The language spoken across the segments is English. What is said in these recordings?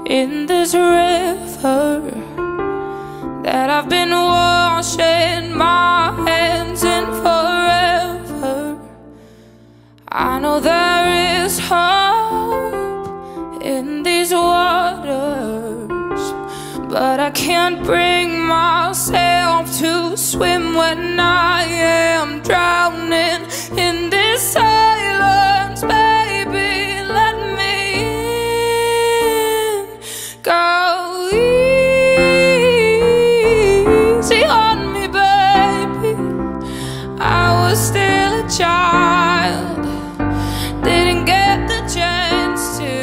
in this river that I've been washing my hands in forever. I know there is hope in these waters, but I can't bring myself to swim when I am drowning in this silence. Baby, let me in. Go easy on me, baby. I was still a child, didn't get the chance to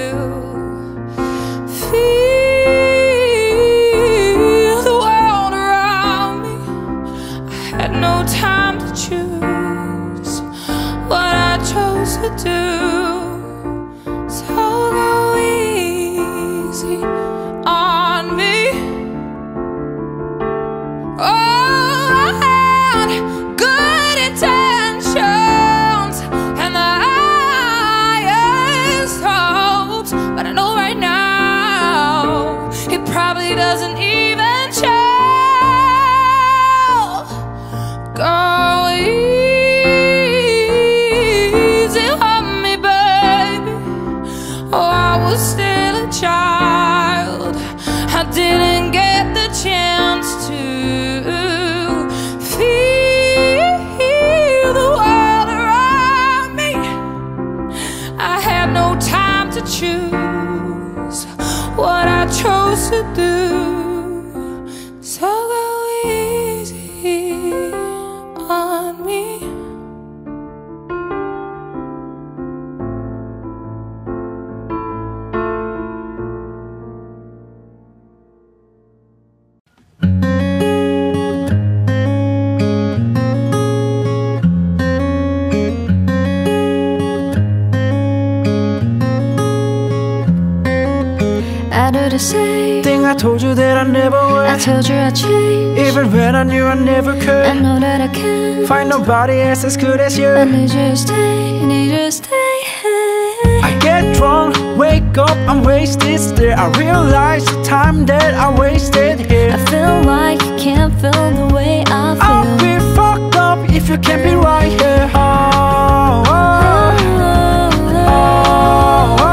feel the world around me. I had no time to choose what I chose to do. So go easy on me. Oh, I had good intentions and the highest hopes, but I know right now it probably doesn't even show. Go easy on me, baby. Oh, I was still a child, I didn't get the chance to feel the world around me. I had no time to choose what I chose to do. So go easy on me. I do the same thing I told you that I never would. I told you I'd change, Even when I knew I never could. I know that I can Find nobody else as good as you. I need you to stay, need you to stay. I get drunk, wake up, I'm wasted still. I realize the time that I wasted here. I feel like you can't feel the way I I'll feel. be fucked up if you can't be right here. Oh, oh, oh, oh, oh,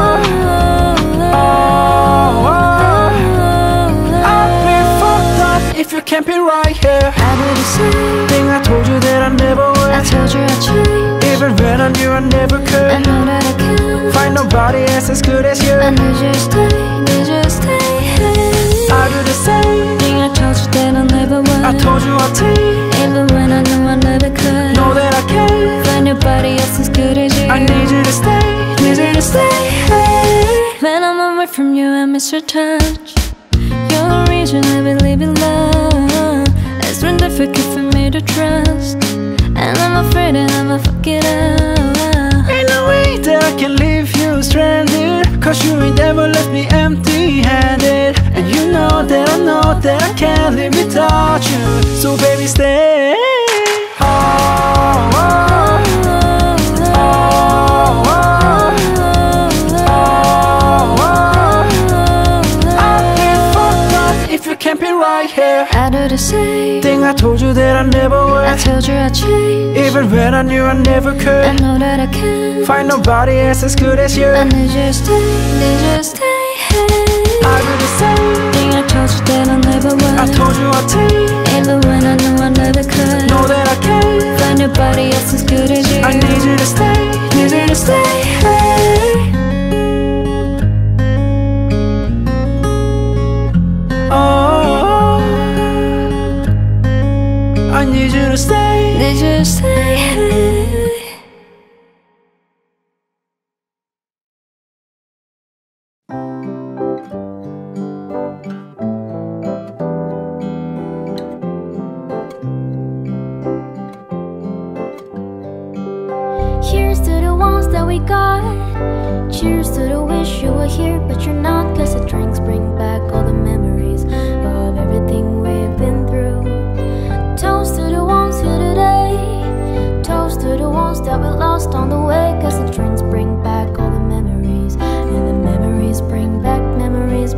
oh, oh. I'll be fucked up if you can't be right here. I do the same Thing I told you that I never would. I told you I'd change, Even when I knew I never I could. know that I can Find nobody else as good as you. I need you to stay, need you to stay. I do the same Thing I told you that I never would. I told you I'd take. Even when I knew I never could. Know that I can. Find nobody else as good as you. I need you to stay, need you to stay. When I'm away from you, I miss your touch. You're the reason I believe in love. It's been difficult for me to trust, and I'm afraid that I'ma fuck it up. Ain't no way that I can leave you stranded, cause you ain't ever left me empty-handed. And you know that I know that I can't live without you. So baby stay. Oh, oh, oh, oh, oh, oh. I'll be fucked up if you can't be right here. I do the same Thing I told you that I never I would. told you I'd change, Even when I knew I never I could. know that I can Find nobody else as good as you. I need you to stay, need you to stay. I do the same Thing I told you that I never would. I told you I'd take. Even when I knew I never could. Know that I can. Find nobody else as good as you. I need you to stay, need you to stay. Oh, I need you to stay. Need you to stay. Here's to the ones that we got. Cheers to the wish you were here, but you're not. Cause the drinks bring back all the memories of everything we've been through. Toast to the ones here today. Toast to the ones that we lost on the way. Cause the drinks bring back all the memories, and the memories bring back, memories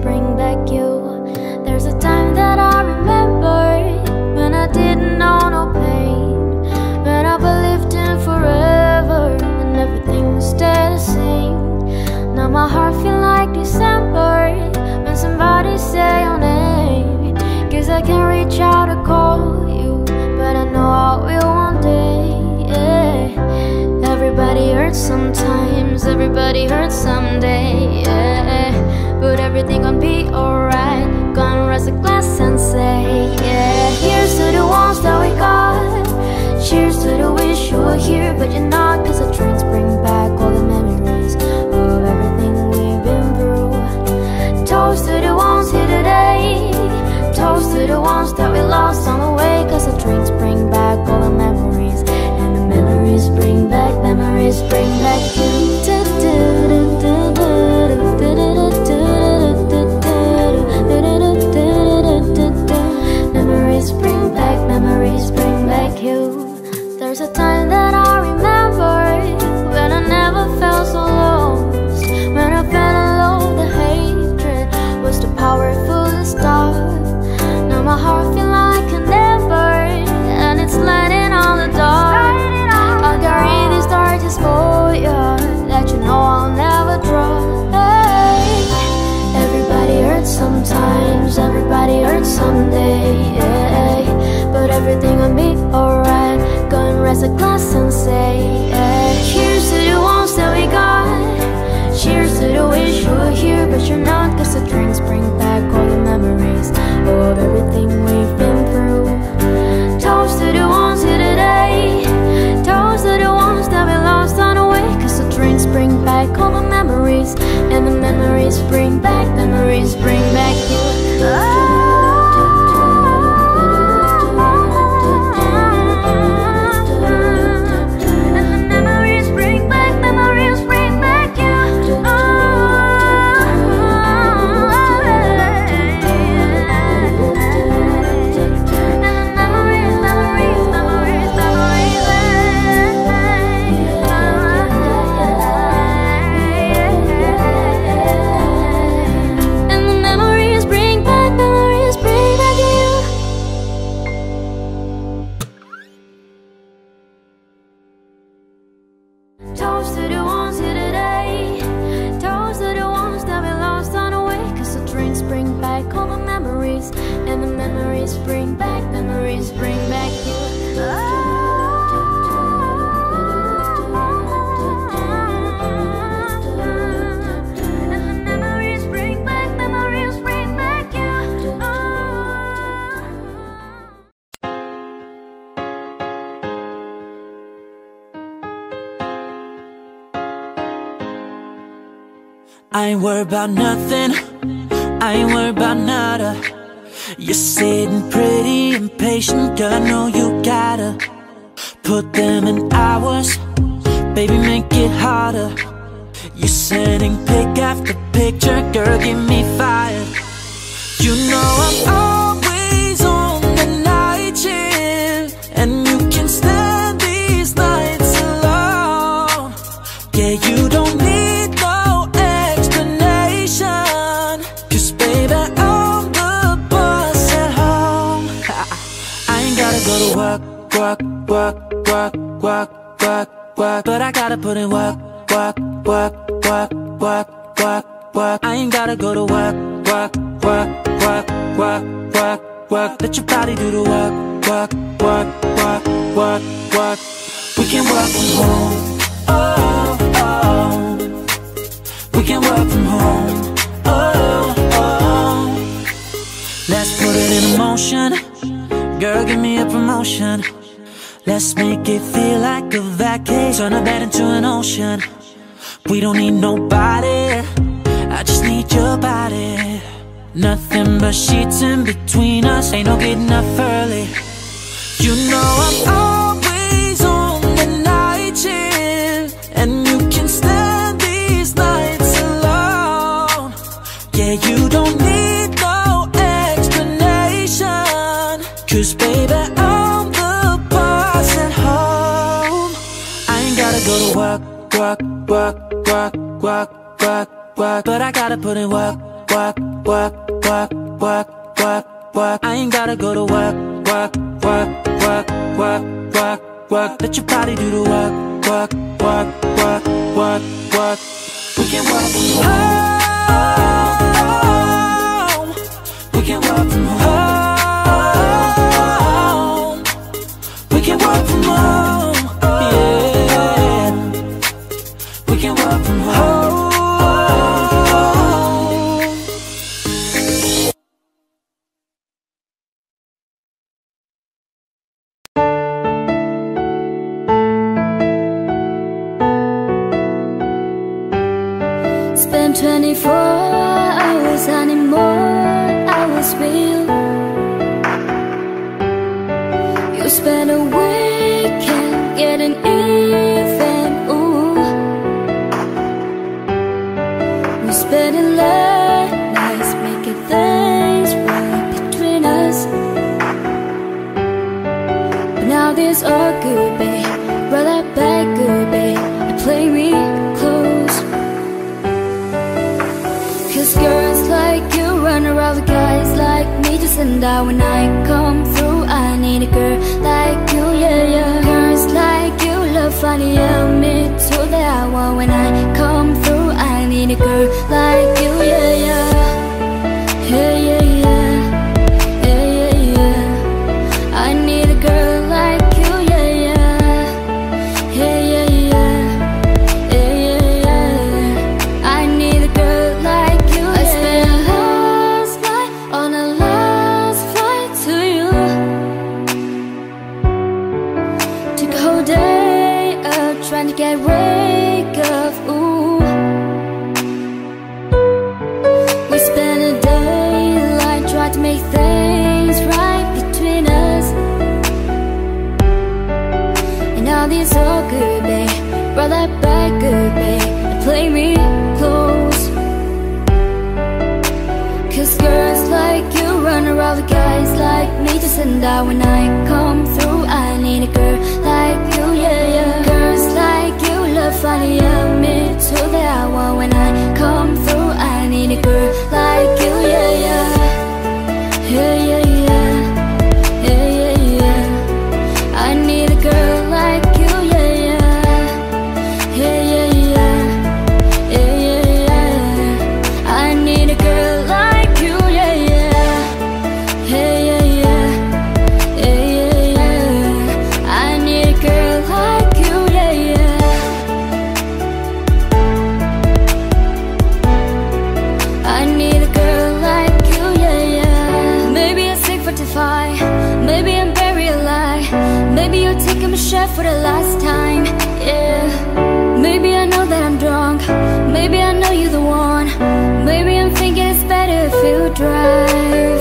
like December when somebody say your name. Guess I can't reach out to call you, but I know I will one day, yeah. Everybody hurts sometimes, everybody hurts someday, yeah. But everything gon' be alright. Gonna raise a glass and say, yeah. Here's to the ones that we got. Cheers to the wish you were here, but you're not. Cause the drinks bring back all the memories of everything we've been through. Toast to the ones here today. Toast to the ones that we lost on the way. Cause the drinks bring back all the memories, and the memories bring back you. Memories bring back you. There's a time that I remember when I never felt so lost. When I felt alone, the hatred was too powerful to stop. Now my heart feels like an ember, and it's lighting on the dark. I'll carry this dark just for you, that you know I'll never drop. Hey. Everybody hurts sometimes, everybody hurts someday, yeah. But everything will be alright. Go and raise a glass and say, yeah. Cheers to the ones that we got. Cheers to the wish you were here, but you're not. Cause the drinks bring back all the memories of everything we've been through. Toast to the ones here today. Toast to the ones that we lost on the way. Cause the drinks bring back all the memories, and the memories bring back you. Toast to the ones here today. Toast to the ones that we lost on the way. Cause the drinks bring back all the memories, and the memories bring back you. I ain't worried about nothing, I ain't worried about nada. You're sitting pretty impatient, girl, I know you gotta put them in hours, baby, make it harder. You're sending pic after picture, girl, give me fire. You know I'm always on the night shift, and you can stand these nights alone. Yeah, you don't need work, but I gotta put in work. I ain't gotta go to work. Let your body do the work. We can work from home. Oh. We can work from home. Oh. Let's put it in motion. Girl, give me a promotion. Let's make it feel like a vacation. Turn a bed into an ocean. We don't need nobody, I just need your body. Nothing but sheets in between us, ain't no getting up early. You know I'm always on the night shift, and you can stand these nights alone. Yeah, you don't need no explanation, cause baby, I'm the boss at home. I ain't gotta go to work, but I gotta put in work. I ain't gotta go to work. Let your body do the work. We can work from home. 24 hours, I need more hours with you. You spend a weekend getting even, ooh. We spending late nights making things right between us. But now this all good, babe. Roll that back good, babe, and play me close. Cause girls like you run around with guys like me to send out. When I come through, I need a girl like you, yeah, yeah. Girls like you love funny, yeah, me too, that I want. When I come through, I need a girl like you, yeah, yeah. Yeah, yeah, yeah. Yeah, yeah, yeah. I need a girl like you, yeah, yeah. Yeah, yeah, yeah. Yeah, yeah, yeah. I need a girl like you, yeah. I spent last night on a last flight to you. Took a whole day out trying to get wake up, ooh. We spent a daylight trying to make things right between us. And now this all good, babe. Roll that back good, babe, and play me close. Cause girls like you run around with guys like me to send out. When I come through, I need a girl like you, yeah, yeah. Girls like you love funny, yeah, me too, that I want. When I come through, I need a girl like you, yeah, yeah. Yeah, yeah, yeah. Yeah, yeah, yeah. I need a girl like you, yeah, yeah. Yeah, yeah, yeah. Yeah, yeah, yeah. I need a girl like you, yeah, yeah. Yeah, yeah, yeah. Yeah, yeah, yeah. I need a girl like you, yeah, yeah. I need a girl like you, yeah, yeah. Maybe I'm sick for defy, maybe I'm very alive. Maybe you're taking my shot for the last time, yeah. Maybe I know that I'm drunk, maybe I know you're the one. Maybe I'm thinking it's better if you drive.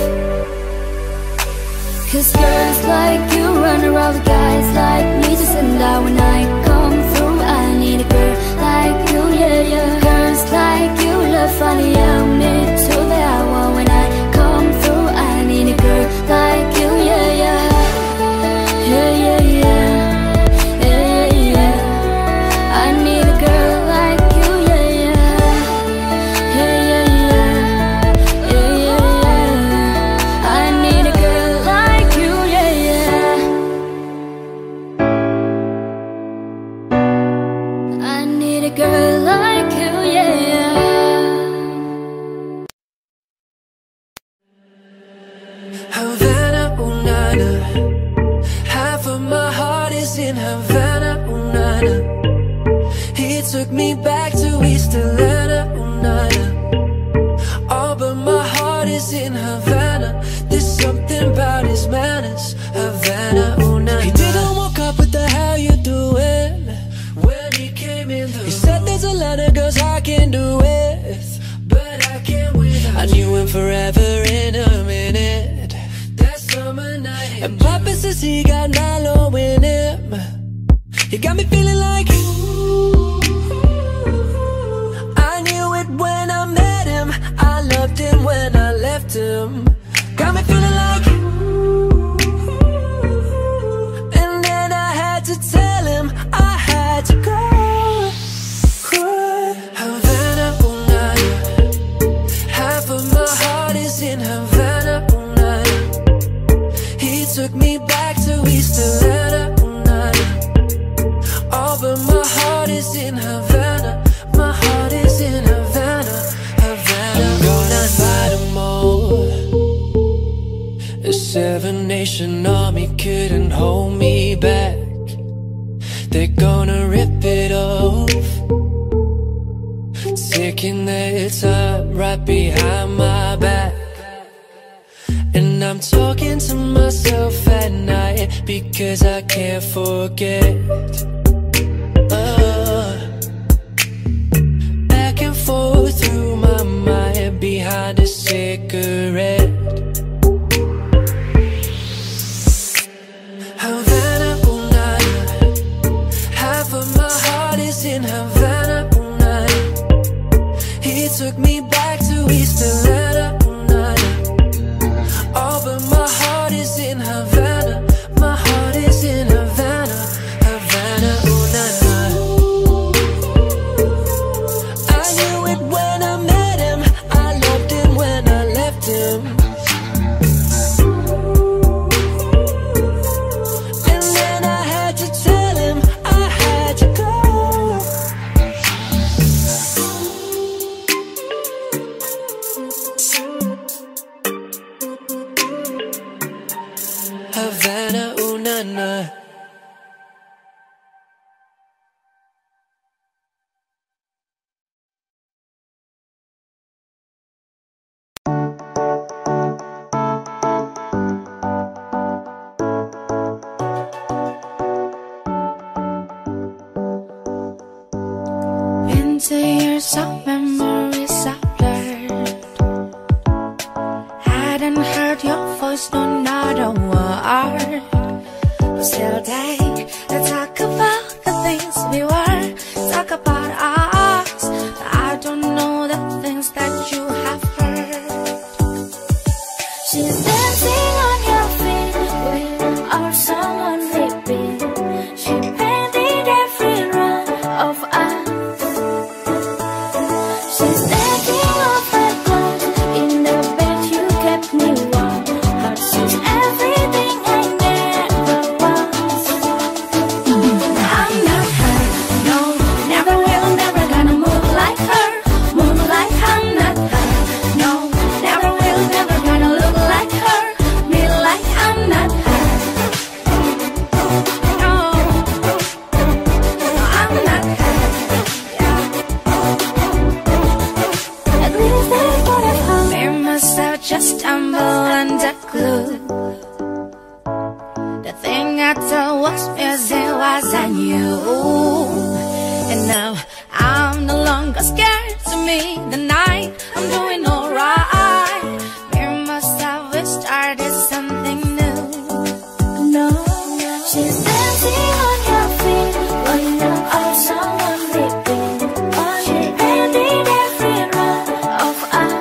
Cause girls like you run around with guys like me to send out. When I come through, I need a girl like you, yeah, yeah. Girls like you love funny, yeah, me too, that I want. When I come through, I need a girl like you, yeah, yeah. Yeah, yeah, yeah. Yeah, yeah, yeah. I need a girl like you, yeah, yeah. Yeah, yeah, yeah. Yeah, yeah, yeah. I need a girl like you, yeah, yeah. I need a girl like you, yeah, yeah. Havana, ooh, nana. Half of my heart is in Havana, ooh, nana. He took me back to East Atlanta, ooh, nana. Oh, but my heart is in Havana. There's something about his manners, Havana, ooh, nana. He didn't walk up, what the hell you doing? When he came in the room, he said there's a lot of girls I can do with, but I can't with her. I knew him forever in a minute. That summer night, and Papa says he got Nalo in him. He got me feeling like, ooh. I knew it when I met him. I loved him when I left him. Got me feeling like, ooh. And then I had to tell him I had to go. Havana, ooh, nana. Half of my heart is in Havana, ooh, nana. He took me back to East Atlanta, ooh, nana. Oh, but my heart is in Havana. My heart is in Havana, Havana. I'm gonna fight them all. The Seven Nation Army couldn't hold me back. They're gonna rip it off, taking their time right behind my back. And I'm talking to myself at night because I can't forget. Back and forth through my mind behind a cigarette. Havana, ooh, nah, nah. Half of my heart is in Havana, ooh, nah, nah. He took me back to East Atlanta, ooh, nah, nah. Oh, but my heart is in Havana. My heart is in Havana, Havana, ooh, nah, nah. I knew it when I met him. I loved him when I left him. And then I had to tell him I had to go. Havana, ooh, nah, nah. Into years of memories I blurred. Hadn't heard your voice, no, not a word. But still they talk about the things we were. Talk about us, but I don't know the things that you have heard. She's dancing on your feet with our someone repeat. She painted every run of us. She's taking off her clothes in the bed you kept me warm. But she's everything I never was. I'm not her, no, never will, never gonna move like her. Move like I'm not her, no, never will, never gonna look like her. Be like I'm not her. No, I'm not her. At least that's what I found. We must have just stumbled under glue. The thing I thought was missing was I knew. And now I'm no longer scared to meet the night. I'm doing alright. We must have started something new. No, she's dancing on your feet when our someone repeat. She painted every run of us.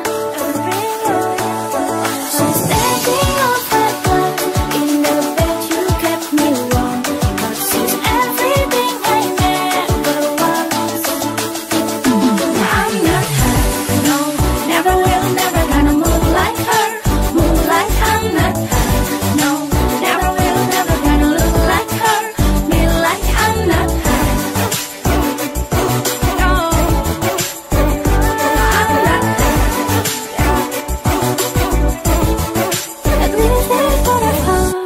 She's taking off her clothes in the bed you kept me warm. But she's everything I never was. I'm not her, no, never will, never gonna move like her. Move like I'm not her, no, never will, never gonna look like her. Be like I'm not her. No, I'm not her. At least that's what I found.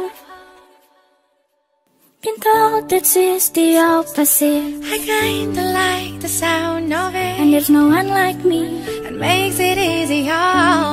Been told that she's the opposite, I kinda like the sound of it. and there's no one like me. It makes it easier.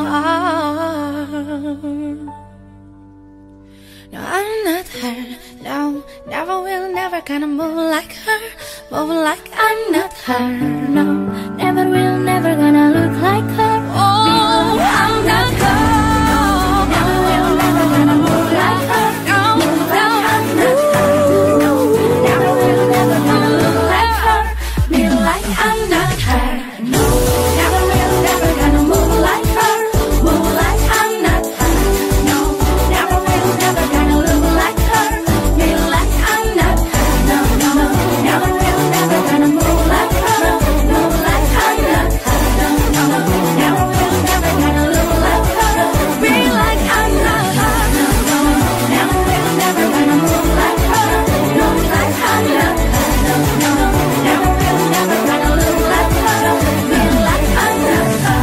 No, I'm not her. No, never will, never gonna move like her. Move like I'm not her. No, never will, never gonna look like her. Oh, I'm not her. Never will, never gonna move like her. No, Move like I'm not her. No, never will, never gonna look like her. Be like I'm not her. No, never will, never gonna move like her. Move like I'm not her. No, never will, never gonna look like her. Be like I'm not her. No, no, no, never will, never gonna move like her. Move like I'm not her. No, no, no, never will, never gonna look like her. Be like I'm not her. No, no, no, never will, never gonna move like her. Move like I'm not her. No, no, no, never will, never gonna look like her. Be like I'm not her.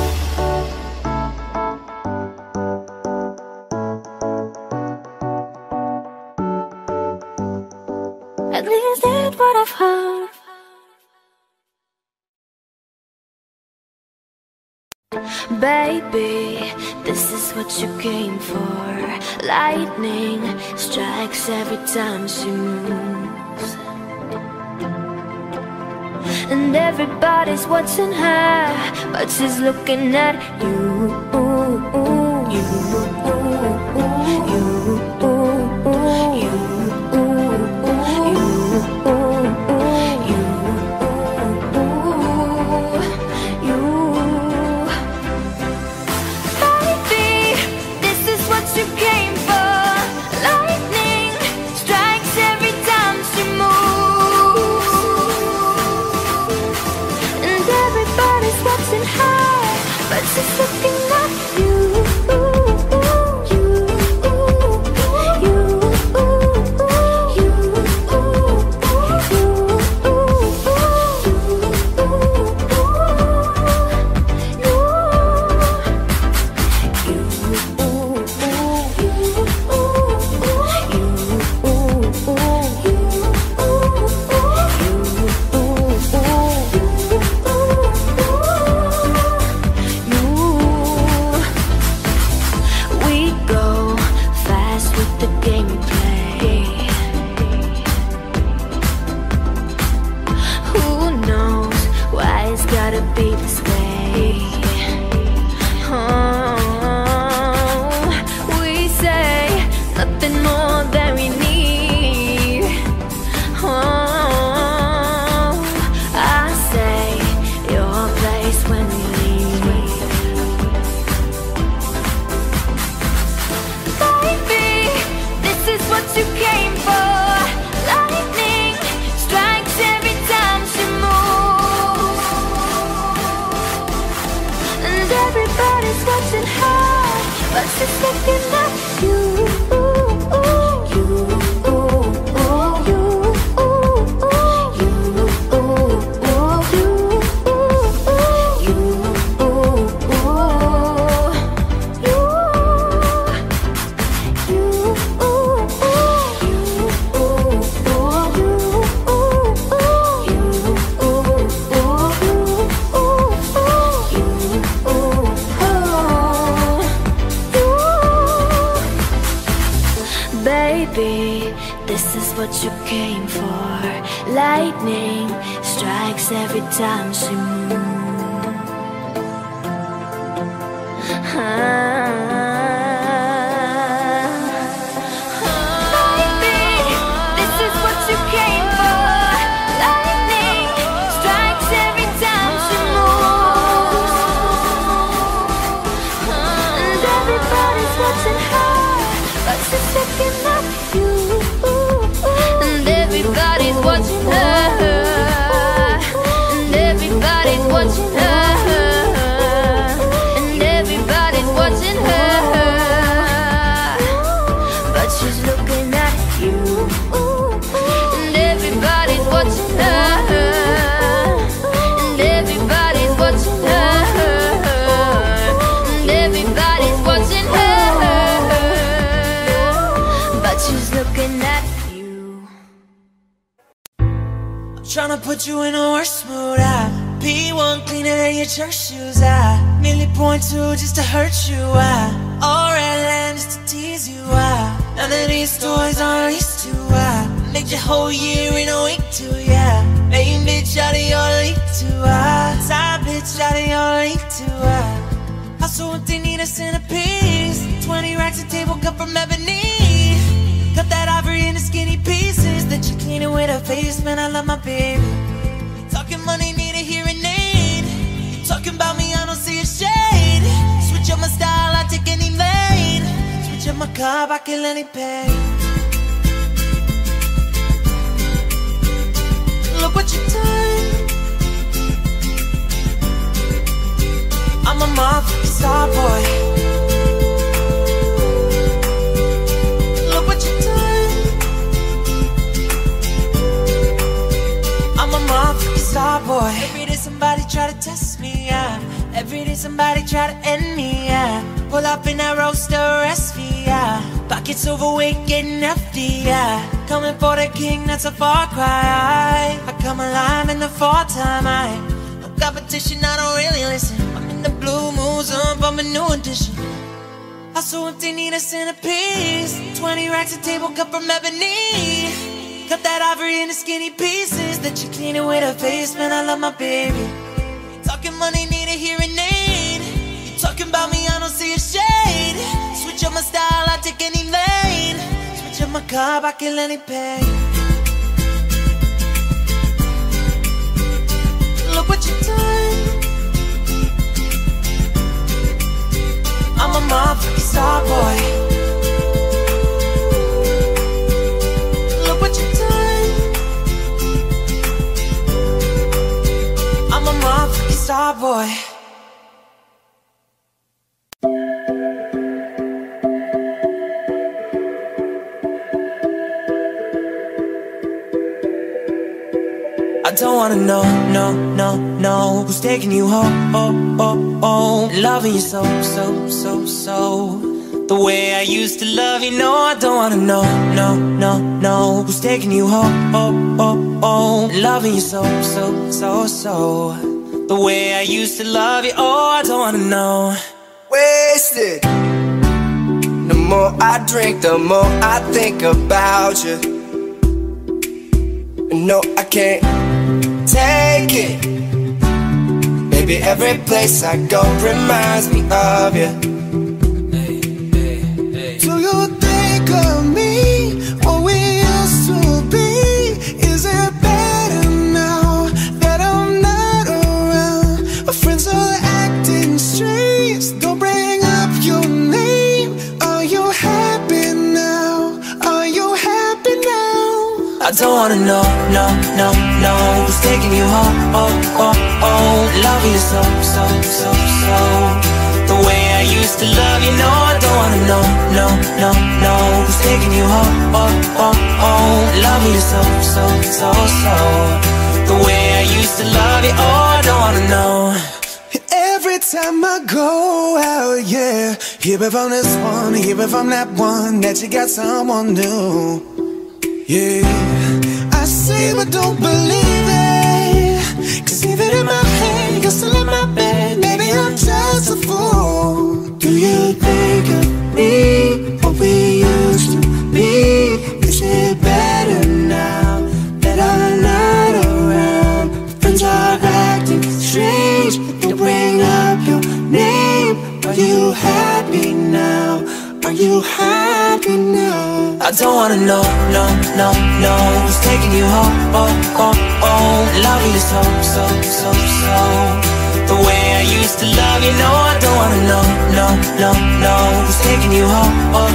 At least that's what I've heard. Baby, this is what you came for. Lightning strikes every time she moves. And everybody's watching her, but she's looking at you. Just looking at you. Just looking at you. Baby, this is what you came for. Lightning strikes every time she moves. Baby, this is what you came for. Lightning strikes every time she moves. And everybody's watching her, but she's looking at you. And everybody's watching her. And everybody's watching her. And everybody's watching her. But she's looking at you. And everybody's watching her. And everybody's watching her. And everybody's watching her. She's looking at you. I'm tryna put you in a worse mood. I P1 cleaner than your church shoes. I nearly .2 just to hurt you. I all red land just to tease you. I none of these toys are leased to. I make your whole year in a week too. Yeah, main bitch out of your league too. I side bitch out of your league too. I also what they need a centerpiece. 20 racks of table cut from ebony. Cut that ivory into skinny pieces. That you clean it with a face, man, I love my baby. Talking money, need a hearing aid. You talking about me, I don't see a shade. Switch up my style, I take any lane. Switch up my car, I kill any pain. Look what you done. I'm a motherfucking star boy. Star boy. Every day somebody try to test me, yeah. Every day somebody try to end me, yeah. Pull up in that roadster SV, yeah. Pockets overweight, getting hefty, yeah. Coming for the king, that's a far cry. I come alive in the fall time, no competition, I don't really listen. I'm in the blue moons, I'm a new edition. Also if they need a centerpiece, 20 racks of table cut from ebony. Cut that ivory into skinny pieces, that you clean it with a face. Man, I love my baby. Talking money, need a hearing aid. You talking about me, I don't see a shade. Switch up my style, I take any lane. Switch up my car, I kill any pain. Look what you done. I'm a motherfucking star boy. Look what you done. I'm a motherfucking star boy. I don't wanna know, no, no, no, who's taking you home, loving you so, so, so, so, the way I used to love you. No, I don't wanna know, no, no, no, who's taking you home, loving you so, so, so, so, the way I used to love you. Oh, I don't wanna know. Wasted. The more I drink, the more I think about you. No, I can't take it. Baby, every place I go reminds me of you. Do you think of me, what we used to be? Is it better now that I'm not around? My friends are acting strange, don't bring up your name. Are you happy now? Are you happy now? I don't wanna know, no, no, no, who's taking you home, loving you so, so, so, so, the way I used to love you. No, I don't wanna know, no, no, no, who's taking you home, loving you so, so, so, so, the way I used to love you. Oh, I don't wanna know. Every time I go out, yeah, hear it from this one, hear it from that one, that you got someone new. Yeah, I say but don't believe it, 'cause even in my head, you're still in my bed. Maybe I'm just a fool. Do you think of me, what we used to be? Is it better now that I'm not around? Friends are acting strange, they bring up your name. Are you happy now? Are you happy now? I don't wanna know, no, no, no, who's taking you home, loving you so, so, so, so, the way I used to love you. No, I don't wanna know, no, no, no, who's taking you home,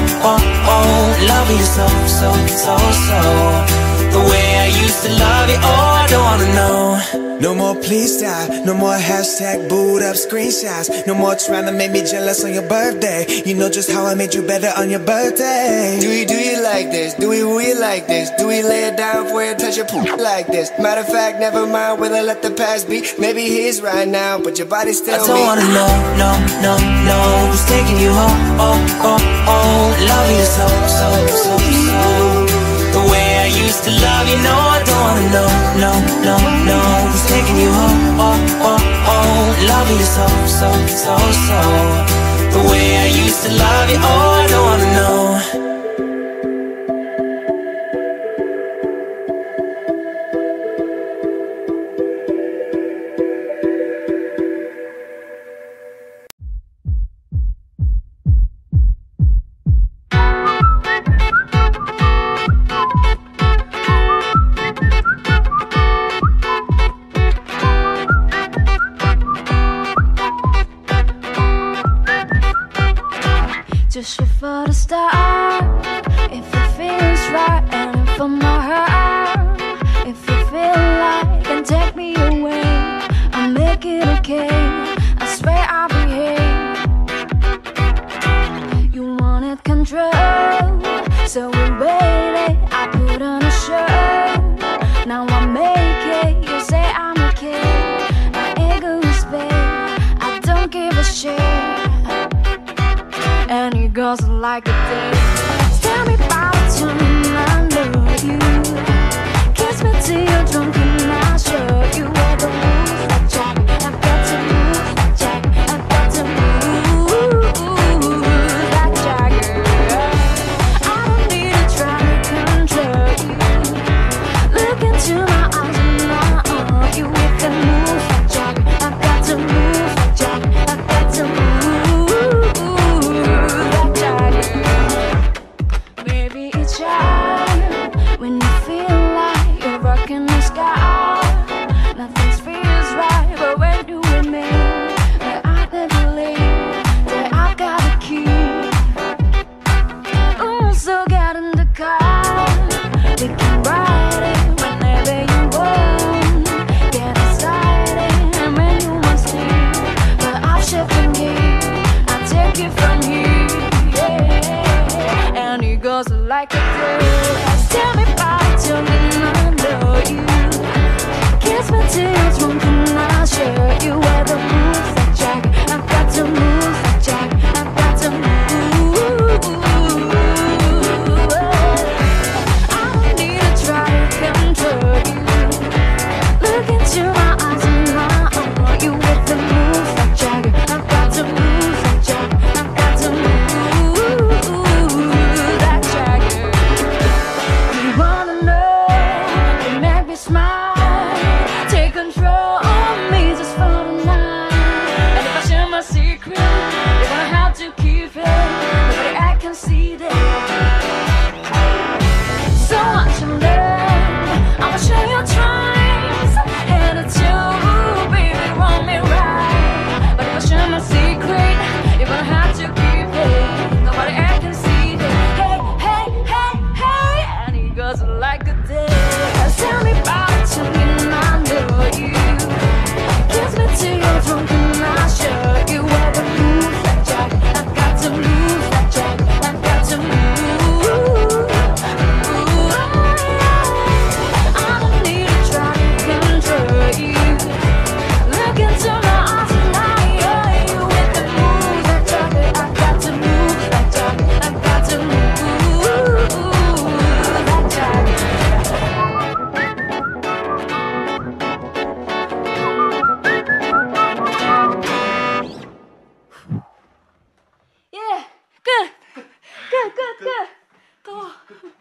loving you so, so, so, so, the way I used to love you. Oh, I don't wanna know. No more please stop, no more hashtag booed up screenshots. No more trying to make me jealous on your birthday. You know just how I made you better on your birthday. Do you like this? Do we like this? Do we lay it down for you, touch your poop like this? Matter of fact, never mind, will I let the past be? Maybe he's right now, but your body's still me. I don't wanna know, no, no, no, who's taking you home, loving you so, so, so, so, the way I used to love you. No, I don't wanna know, no, no, no, who's taking you home, loving you so, so, so, so, the way I used to love you. Oh, I don't wanna know. Just shoot for the start, if it feels right, and if I'm not hurt, if you feel like and take me away, I'll make it okay. I swear I'll behave. You wanted control, so we waited. I put on a show, now I make it. You say I'm okay, my ego is big, I don't give a shit. And it goes like a day. Tell me about the time I love you. Kiss me till you're drunk and I'll show you where the rules like Jack. I've got to move like Jack. I've got to move like Jagger. I don't need to try to control you. take it from here, yeah. And it goes like a dance. Tell me about it, tell me I know you. Kiss me till you're drunk and I'll show you where the moves like Jack. I've got to move like Jack. I've got to move. I don't need to try to control you. Look into my eyes and I want you with the moves like Jack. I've got to move like Jack. I've got to move like Jack. You wanna know? You make me smile. Take control of me just for the night. And if I share my secret, you're gonna have to keep it. Nobody I can see that. So much in love, I'ma show you times. And it's you, baby, want me right. But if I share my secret, you're gonna have to keep it. Nobody I can see that. Hey, hey, hey, hey. And he goes like a dance. Tell me about it, tell me I know you. Kiss me till you're drunk and I'll show you where the moves like Jack. I've got to move like Jack. I've got to move. I don't need to try to control you. Look into my eyes and I hear you with the moves like Jack. I've got to move like Jack. I've got to move like Jack. Yeah, good. Good, good, good. Come on.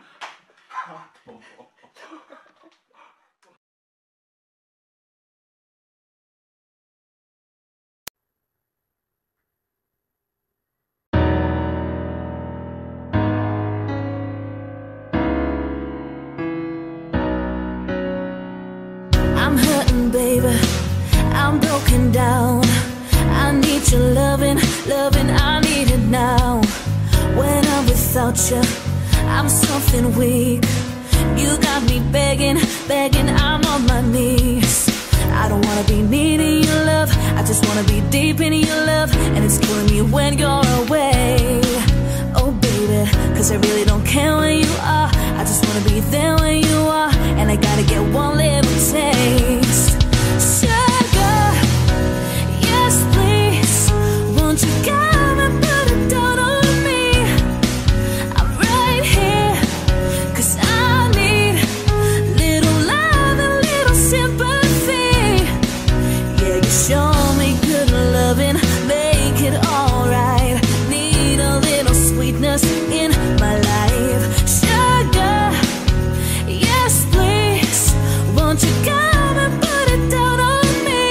I'm hurting, baby. I'm broken down. I need your loving, loving. I need it now. When I'm without you, I'm something weak. You got me begging, begging. I'm on my knees. I don't wanna be needing your love. I just wanna be deep in your love. And it's killing me when you're away. Oh baby, cause I really don't care where you are. I just wanna be there when you are. And I gotta get one little taste. Sugar, yes please. Won't you come and put it down on me? I'm right here, cause I need little love and little sympathy. Yeah, you show me good loving, make it alright. Need a little sweetness in my life. Sugar, yes please. Won't you come and put it down on me?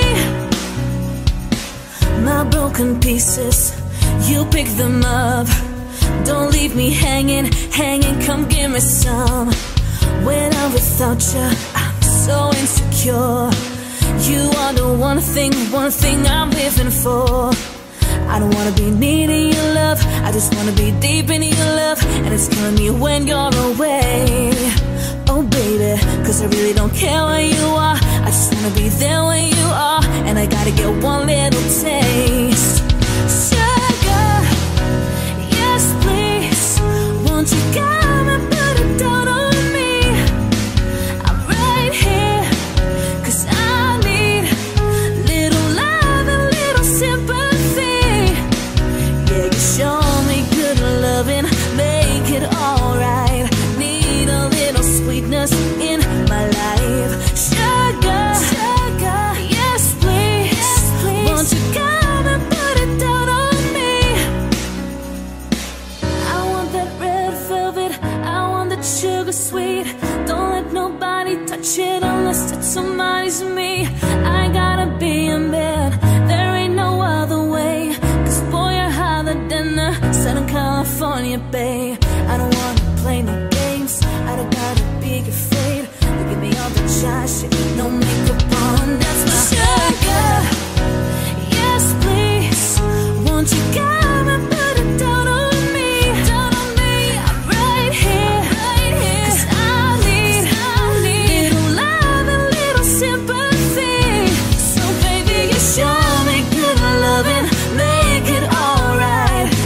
My broken pieces, you pick them up. Don't leave me hanging, hanging. Come give me some. When I'm without you, I'm so insecure. You are the one thing I'm living for. I don't wanna be needing your love. I just wanna be deep in your love. And it's killing me when you're away. Oh baby, cause I really don't care where you are. I just wanna be there when you are. And I gotta get one little taste. Sugar, yes please. Won't you come and put it down on me? I'm right here, cause I need little love and little sympathy. Yeah, you show me good loving, make it alright. Need a little sweetness in my life. Sugar, sugar, yes please, yes, please. Won't you come and put it down on me? I want that red velvet, I want that sugar sweet. Don't let nobody touch it unless it's somebody's me. I gotta be a man, there ain't no other way. Cause boy, you're hotter than a Southern California bay. I don't wanna play no games, I don't gotta be afraid. You give me all the shy shit, no makeup on, that's my sugar. Yes please, won't you come and put it down on me? Down on me, I'm right here, cause I need little love and little sympathy. So baby, you show me good loving, make it alright.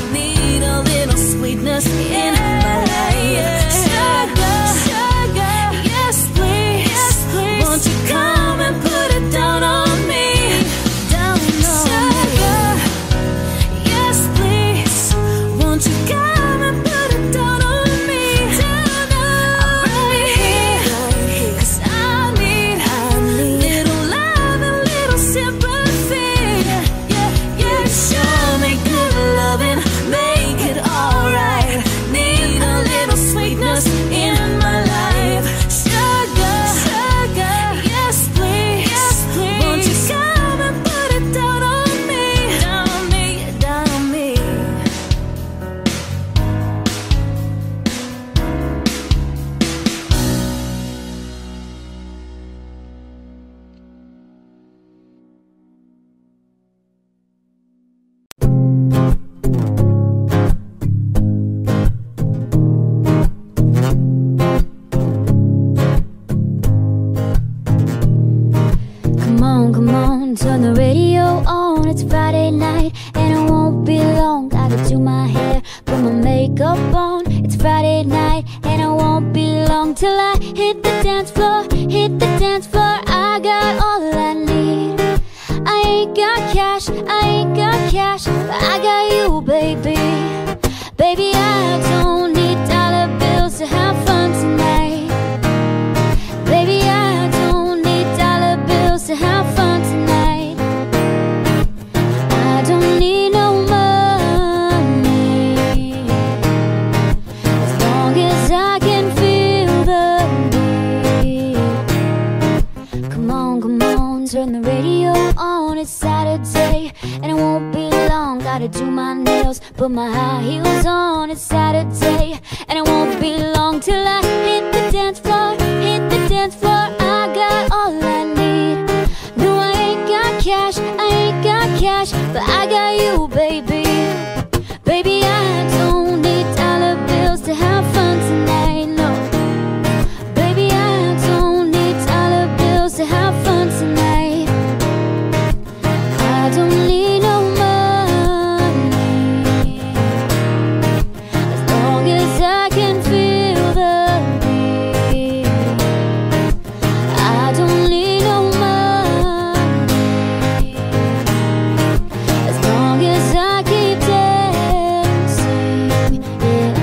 till I hit the dance floor, hit the dance floor. I got all I need. I ain't got cash, I ain't got cash, but I got you, baby. Baby, I don't need dollar bills to have fun tonight. Baby, I don't need dollar bills to have fun tonight. I don't need no money, as long as I can feel the beat. Come on, turn the radio on. It's Saturday and it won't be long. Gotta do my nails, put my high heels on. It's Saturday and it won't be long till I hit the dance floor, hit the dance floor. I got all I need. No, I ain't got cash, I ain't got cash, but I got you, baby. Baby, I don't need dollar bills to have fun tonight, no. Baby, I don't need dollar bills to have fun tonight. I don't need no money, as long as I can feel the beat. I don't need no money, as long as I keep dancing, yeah.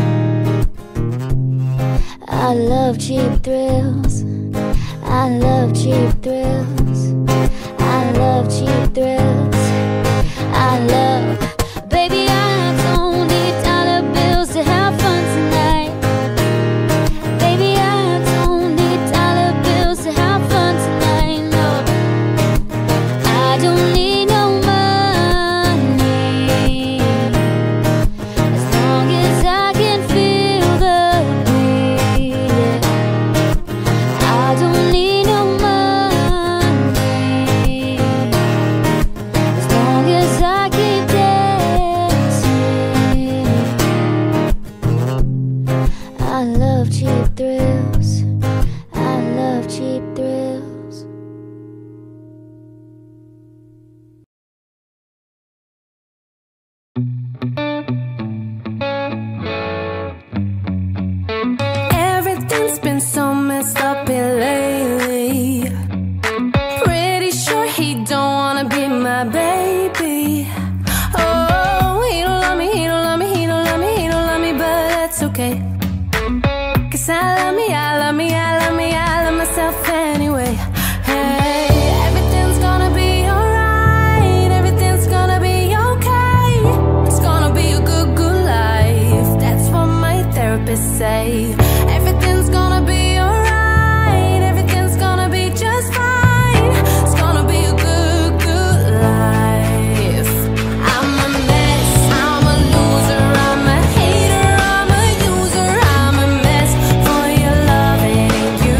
I love cheap thrills, I love cheap thrills, I love cheap thrills, I love. Baby, I don't need dollar bills to have fun tonight. Baby, I don't need dollar bills to have fun tonight, no. I don't need no money, as long as I can feel the beat, yeah. I don't need no money, as long as I keep dancing. I love cheap thrills, I love cheap thrills. Everything's been so messed up here lately. Pretty sure he don't wanna be my baby. Oh, he don't love me, he don't love me, he don't love me, he don't love me, but that's okay. 'Cause I love me, I love me, I love me, I love myself anyway. Hey, everything's gonna be alright, everything's gonna be okay. It's gonna be a good, good life. That's what my therapist say. Everything's gonna be alright, everything's gonna be just fine. It's gonna be a good, good life. I'm a mess, I'm a loser, I'm a hater, I'm a user, I'm a mess for your loving you.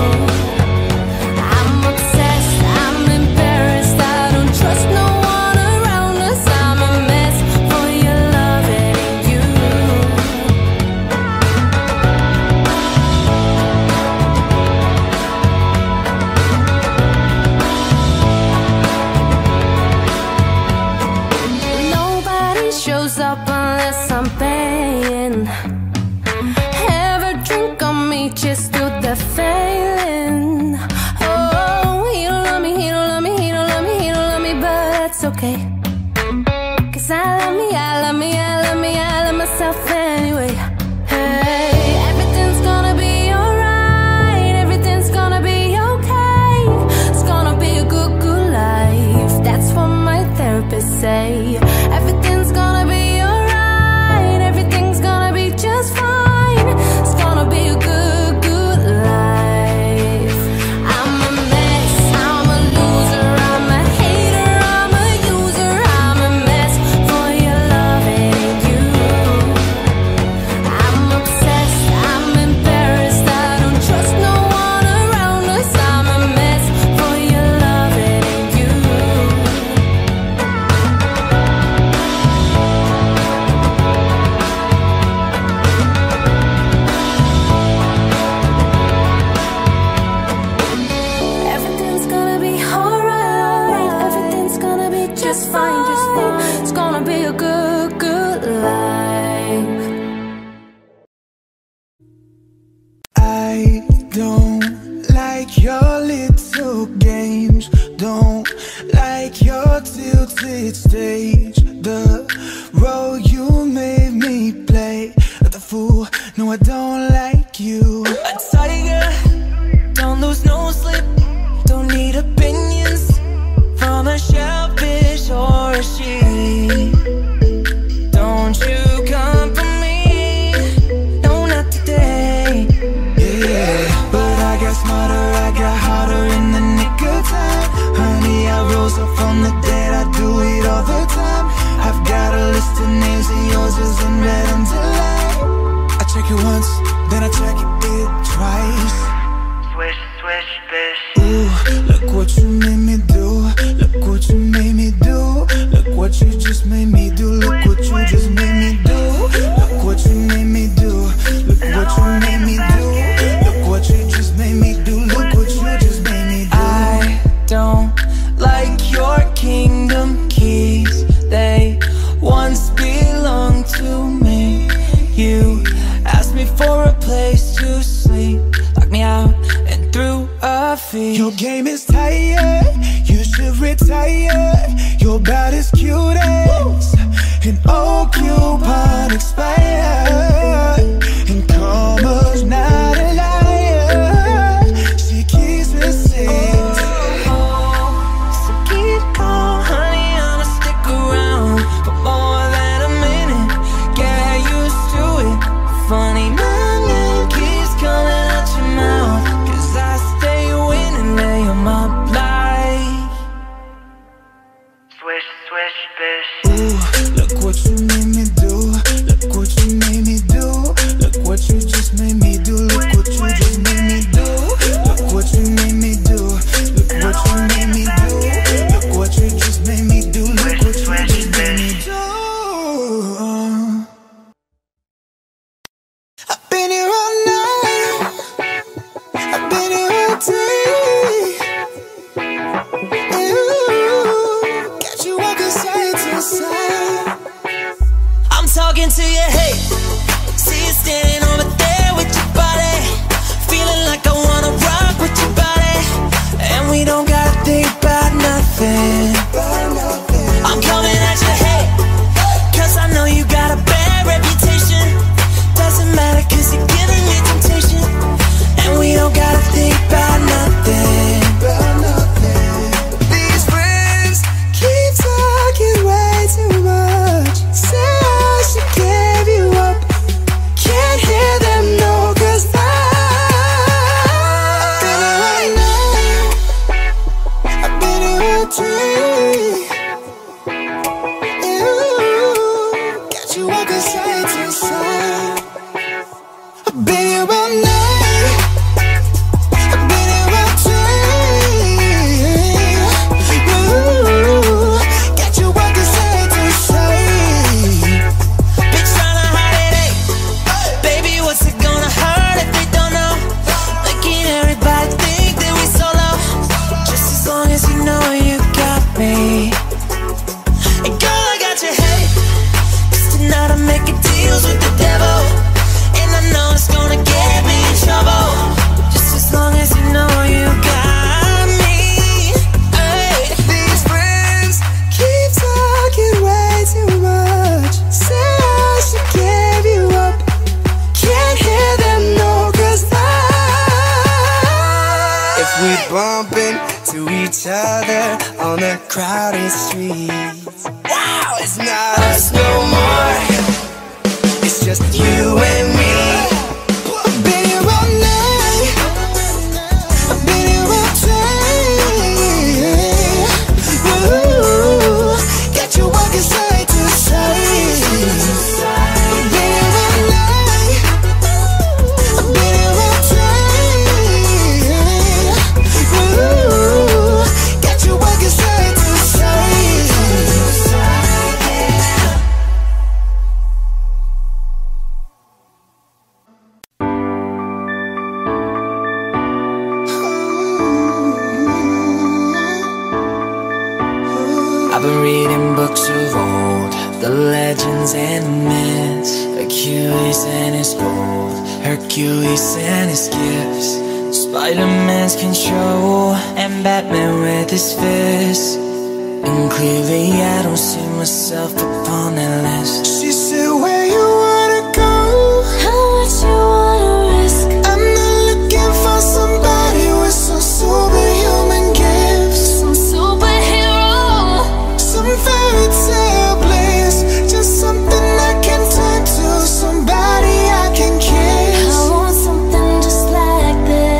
I'm obsessed, I'm embarrassed, I don't trust no one around us. I'm a mess for your loving you. Nobody shows up unless I'm paying. Ever drink on me just to the failing. Oh, he don't love me, he don't love me, he don't love me, he don't love me, but that's okay. 'Cause I love me, I love me, I love me, I love myself anyway. Hey, everything's gonna be alright, everything's gonna be okay. It's gonna be a good, good life. That's what my therapist say. Everything's gonna be alright, everything's gonna be just your little games. Don't like your tilted stage. The role you made me play, the fool. No, I don't like you. A tiger, don't lose no sleep. Don't need opinions from a shellfish or a sheep. Don't you come for me, no, not today. Yeah, but I got smarter, I got harder in the nick of time. Honey, I rose up from the dead, I do it all the time. I've got a list of names and yours isn't read until I check it once, then I check it twice. Swish, swish, bish. Ooh, look what you made me do. Look what you made me do. Look what you just made me do. Look what you just made me do. Look what you made me do. Look what you made me do. Look what you just made me do. Look what you just made me do. I don't like your kingdom keys. They once belonged to me. You asked me for a place to sleep, locked me out and threw a feast. Your game is tired, you should retire. You're about as cute as an old coupon expired. And karma's not a liar, she keeps receipts. So keep on, honey, I'ma stick around for more than a minute. Get used to it. Funny, my name keeps coming out your mouth, 'cause I stay winning, lay on my life. Swish, swish, bish. Ooh, look what you made me do. Look what you made me do. Look what you just made me do. Look what you just made me do. Look what you made me do. Look what you made me do. Look what you just made me do. Look what you just made me do. I've been here all night. I've been here all day. Got you walking side to side. I'm talking to you, hey. See you standing over there with your body, feeling like I wanna rock with your body. And we don't gotta think about nothing. I'm coming at you, hey, 'cause I know you got a bad reputation. Doesn't matter 'cause you're giving me temptation. And we don't gotta think about nothing. These friends keep talking way too much. Say I should give you up. Can't hear them, no, 'cause I've been here right now. I've been here all day. Got you walking side to side. I've been here all night. I've been here all day. Ooh, got you walking side to side. Bitch tryna hide it, hey. Baby, what's it gonna hurt if we don't know? Making everybody think that we solo. Just as long as you know you got me. And girl, I got your head, 'cause tonight I'm making deals with the devil. And I know it's gonna get me in trouble. Just as long as you know you got me. Hey. These friends keep talking way too much. Say I should give you up. Can't hear them, no, 'cause If we bump into each other on the crowded streets, wow, it's not us no more. It's just you and me. I've been here all night. I've been here all day. Ooh, got you walking side to side. I've been here all night. I've been here all day. Ooh, got you walking side to side. I've been reading books of old, the legends and the myths, Achilles and his gold, Hercules and his gifts, Spider-Man's control and Batman with his fist. And clearly I don't see myself upon that list. She said, where you wanna go? How much you wanna risk? I'm not looking for somebody with some superhuman gifts, some superhero, some fairy tale bliss, just something I can turn to, somebody I can kiss. I want something just like this.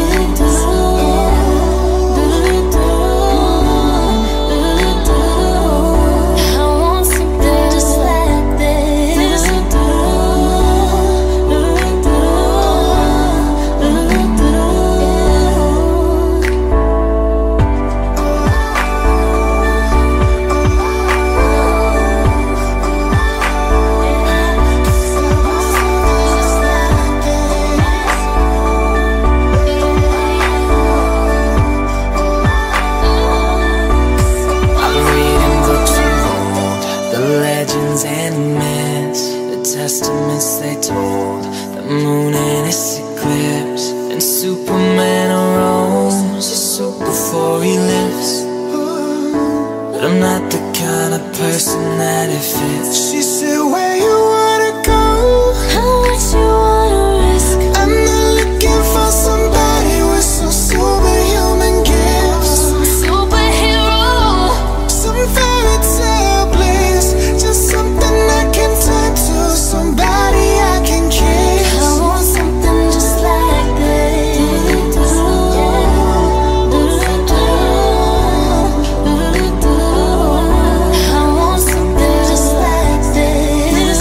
Testaments they told, the moon in its eclipse, and Superman arose his suit before he lives. But I'm not the kind of person that it fits. She said, where you wanna go? How much you wanna risk? I'm not looking for somebody with some superhuman gifts, some superhero, some fairy tale bliss, just something I can turn to, somebody I can kiss. I want something just like this. I want something just like this.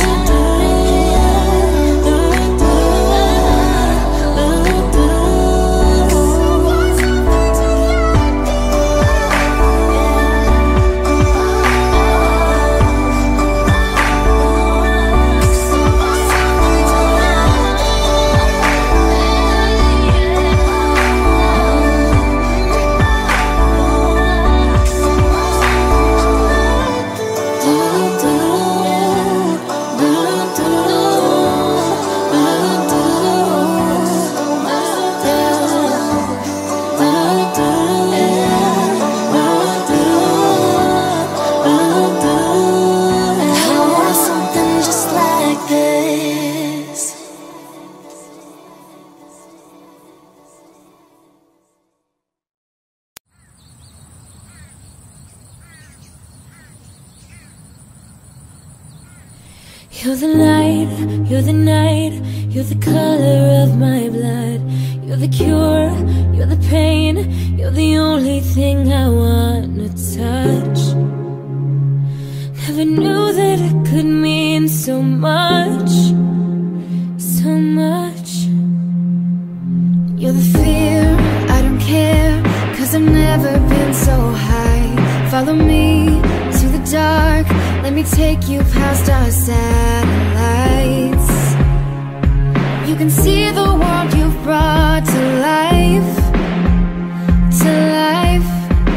You're the light, you're the night, you're the color of my blood. You're the cure, you're the pain, you're the only thing I wanna touch. Never knew that it could mean so much, so much. You're the fear, I don't care, 'cause I've never been so high. Follow me to the dark, let me take you past our satellites. You can see the world you've brought to life, to life.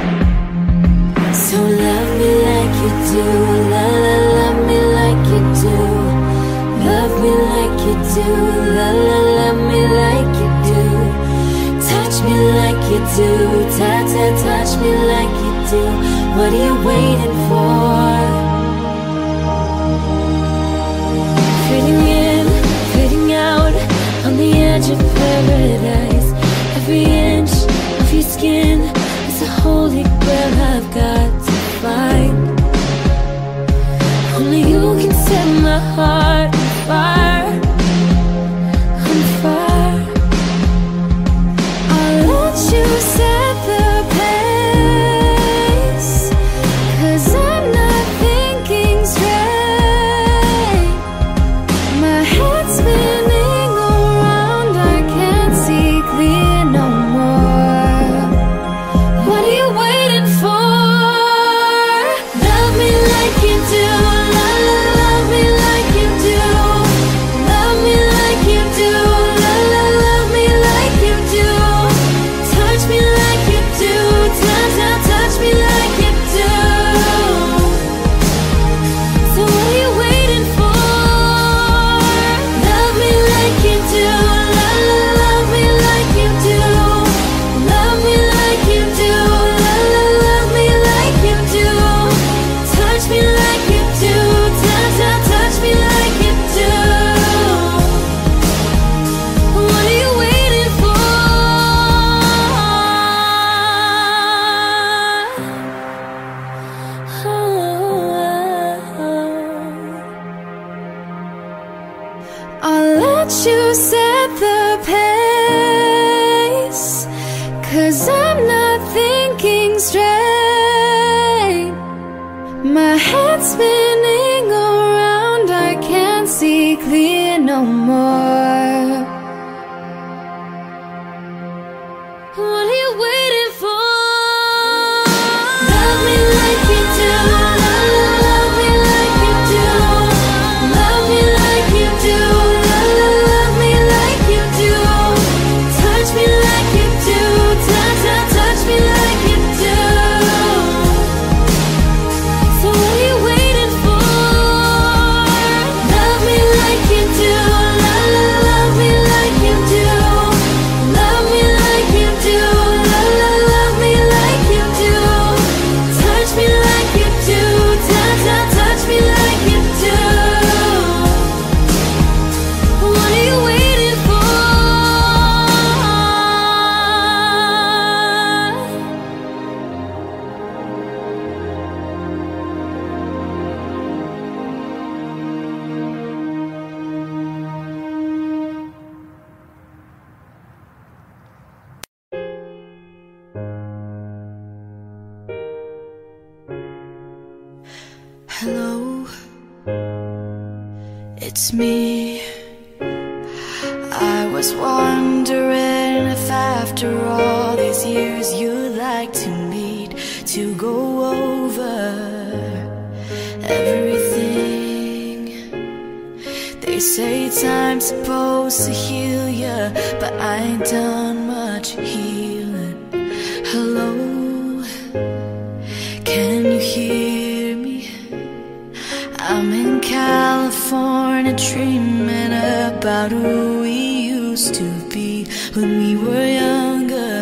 So love me like you do, la la, love me like you do. Love me like you do, la la, love me like you do. Touch me like you do, ta ta, touch me like you do. What are you waiting for? Fading in, fading out, on the edge of paradise. Every inch of your skin is a holy grail I've got to find. Only you can set my heart on fire, on fire. I'll let you set the pace, 'cause I'm not thinking straight. My head's spinning around, I can't see clear no more. What are you waiting for? Love me like you do, la la, love me like you do. I'll let you set the pace, 'cause I'm not thinking straight. My head's spinning around, I can't see clear no more. What are you waiting for? Love me like you do. Love me like you do. Love me like you do. Love me like you do. Touch me like you do. Touch me like you do. So what are you waiting for? Love me like you do. Love me like you do. Love me like you do. Love me like you do. Touch me like you do. Touch me like you do. What are you waiting for? Hello, it's me. I was wondering if after all these years you'd like to meet, to go over everything. They say time's supposed to heal ya, but I ain't done much healing. Hello, can you hear me? I'm in California dreaming about who we used to be when we were younger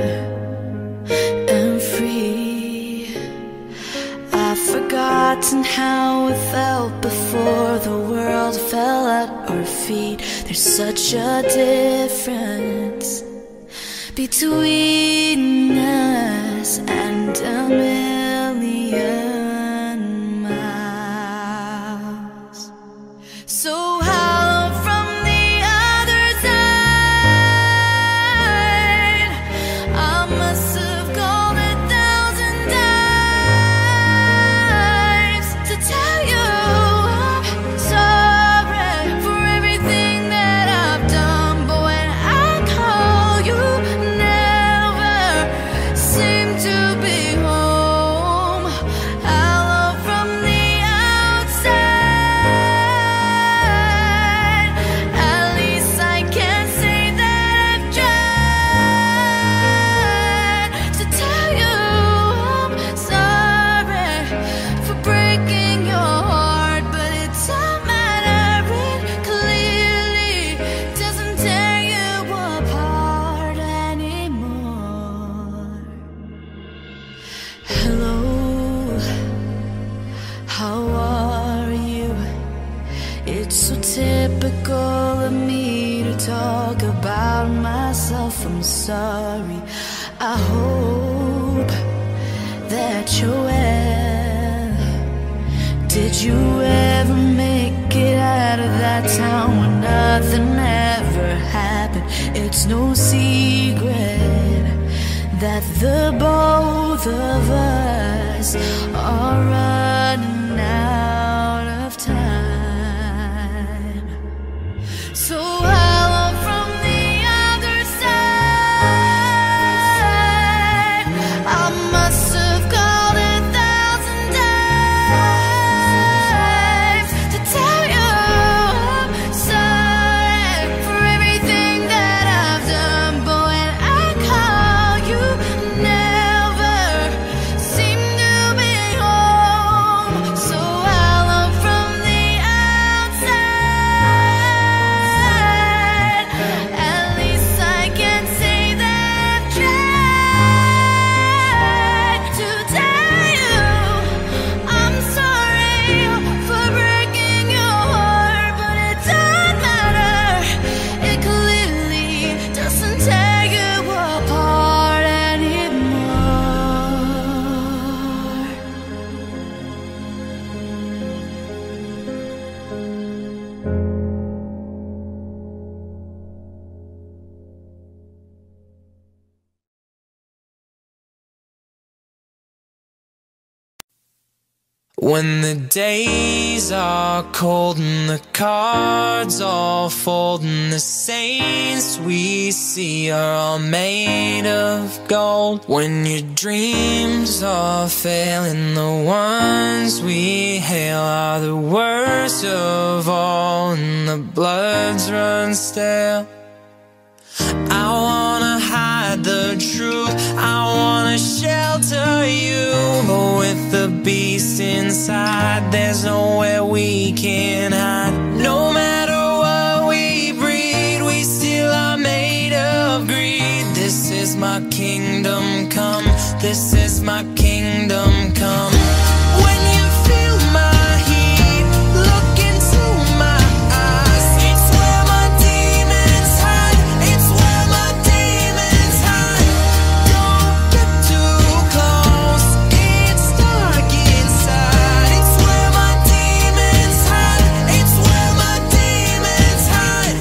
and free. I've forgotten how it felt before the world fell at our feet. There's such a difference between us and a million miles. So hello from the other side. I must have called 1,000 times to tell you I'm sorry for everything that I've done. But when I call, you never seem to be home. Hello from the outside. At least I can say that I've tried to tell you I'm sorry for breaking your heart. But it don't matter, it clearly doesn't tear you apart anymore. Hello, how are you? It's so typical of me to talk about myself. I'm sorry. I hope that you're well. Did you ever make it out of that town where nothing ever happened? It's no secret that the both of us are running out of time. So hello from the other side. I must have called 1,000 times to tell you I'm sorry for everything that I've done. But when I call, you never seem to be home. When the days are cold and the cards all fold, and the saints we see are all made of gold. When your dreams all fail and the ones we hail are the worst of all, and the bloods run stale. I wanna hide the truth, I wanna shelter you, but with the beast inside, there's nowhere we can hide. No matter what we breed, we still are made of greed. This is my kingdom come, this is my kingdom come. When you feel my heat, look into my eyes. It's where my demons hide, it's where my demons hide. Don't get too close, it's dark inside. It's where my demons hide, it's where my demons hide.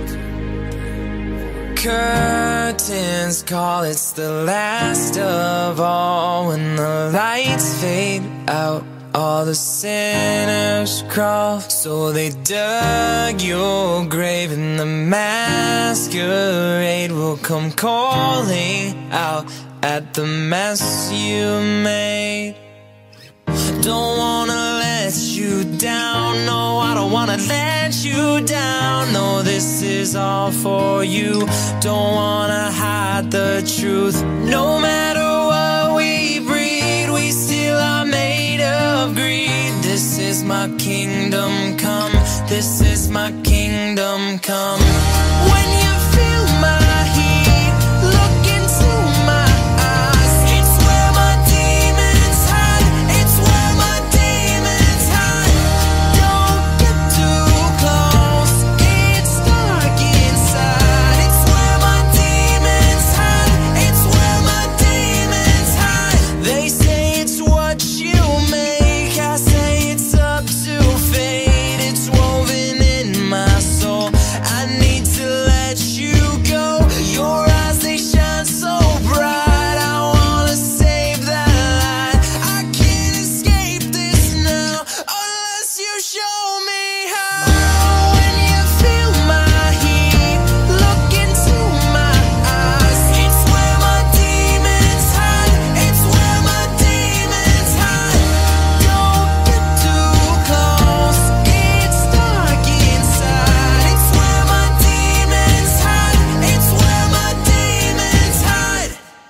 Curtains call, it's the last of all. When the lights fade out, all the sinners crawl. So they dug your grave, and the masquerade will come calling out at the mess you made. Don't wanna let you down, no, I don't wanna let you down. No, this is all for you, don't wanna hide the truth. No matter what we breed, we still are made of greed. This is my kingdom come, this is my kingdom come. When you feel my heat, look into my eyes. It's where my demons hide, it's where my demons hide. Don't get too close, it's dark inside. It's where my demons hide, it's where my demons hide. They say it's what you make, I say it's up to fate. It's woven in my soul, I need to let you go. Your eyes, they shine so bright, I wanna save that light. I can't escape this now, unless you show me how. When you feel my heat, look into my eyes. It's where my demons hide, it's where my demons hide. Don't get too close, it's dark inside. It's where my demons hide, it's where my demons hide.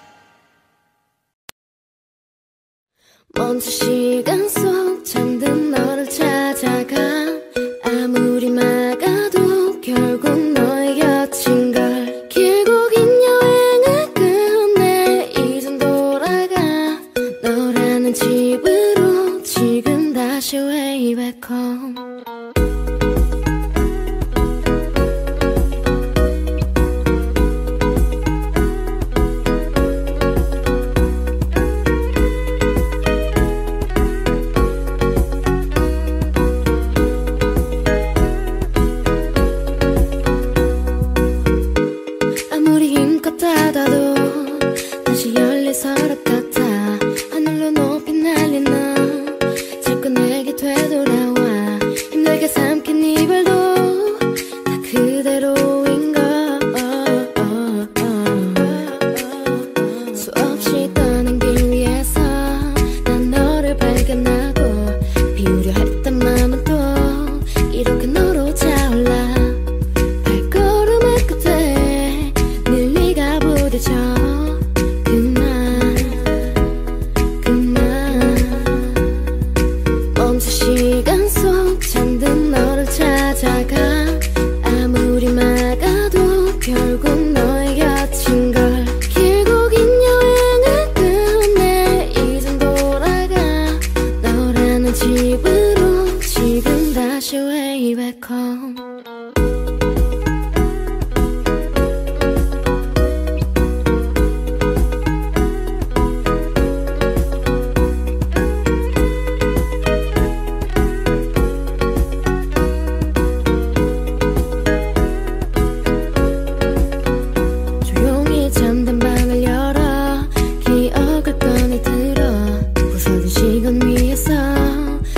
먼저 시간 속 잠든 너를 찾아가. 아무리 막아도 결국 너의 곁인걸. 길고 긴 여행을 끝내 이젠 돌아가. 너라는 집으로 지금 다시 way back home. 아무리 힘껏 닫아도 다시 열릴 서랍 같아. 하늘로 높이 날린 너 자꾸 내게 되돌아와. 힘들게 삼킨 이 발도 다 그대로인 걸. 수없이 떠난 길 위에서 난 너를 발견하고, 비우려 했던 맘은 또 이렇게 너로 차올라. 발걸음의 끝에 늘 네가 부딪혀. 그만 멈춰 시간 속 잠든 너를 찾아가. 아무리 막아도 결국 너의 곁인걸. 길고 긴 여행을 끝내 이젠 돌아가. 너라는 집으로 지금 다시 way back home. 조용히 잠든 방을 열어 기억을 꺼내 들어. 부서진 시간 위에서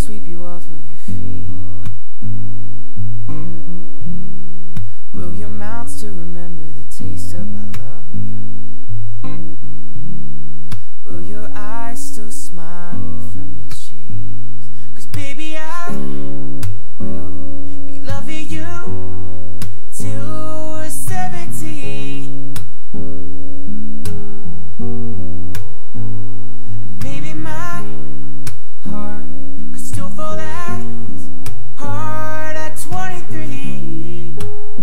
sweep you off of your feet? Will your mouth still remember the taste of my love? Will your eyes still smile from your cheeks? 'Cause baby, I will be loving you till we're 70. And maybe my heart could still fall as hard at 23.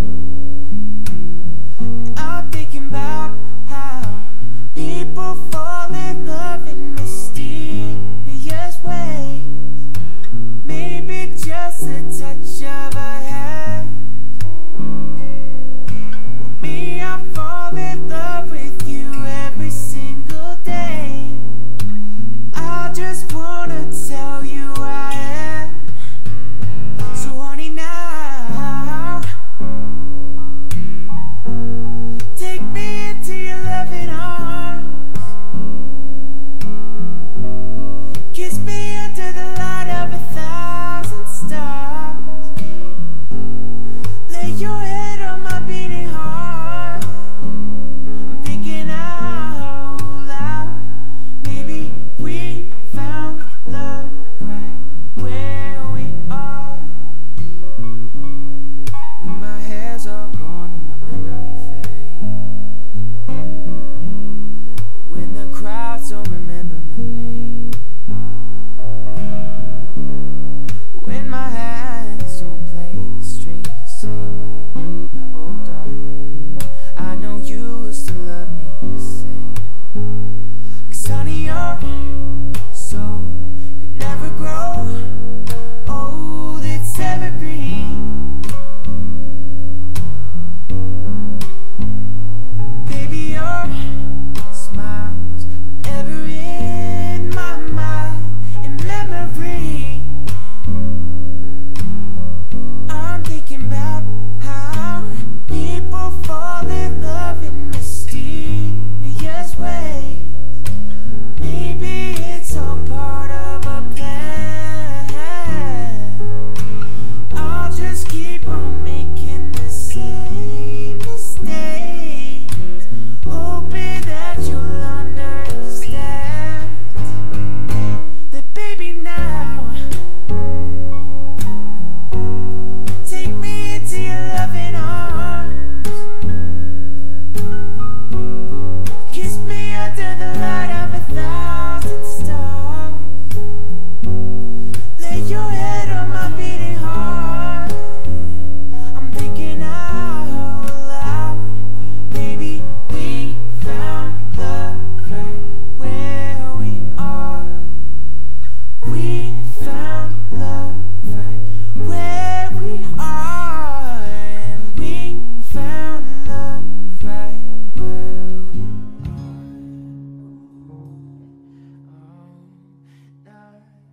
I'm thinking about how people fall in love in mysterious ways. Maybe just a touch of a hand. Well, me, I fall in love with you every single day. And I just wanna tell you I am. So honey, now take me into your loving arms. Kiss me under the light of 1,000 stars. Lay your head on my beating heart. I'm thinking out loud. Maybe we found love right where we are. When my hair's all gone and my memory fades, when the crowds don't remember my name, when my hands don't play the strings the same way, oh darling, I know you will still love me the same. 'Cause honey, your soul could never grow old, it's evergreen. Baby, your smile's forever in my mind, in memory. I'm thinking about how people fall in love in mysterious ways. Maybe it's all part of a plan. I'll just keep on making the same mistakes, hoping that you'll understand that, baby, now take me into your loving arms. Kiss me under the light of 1,000 stars. Lay your head on my beating heart. I'm thinking out loud. Maybe we found love right where we are. We found love right where we are. And we found love right where we are.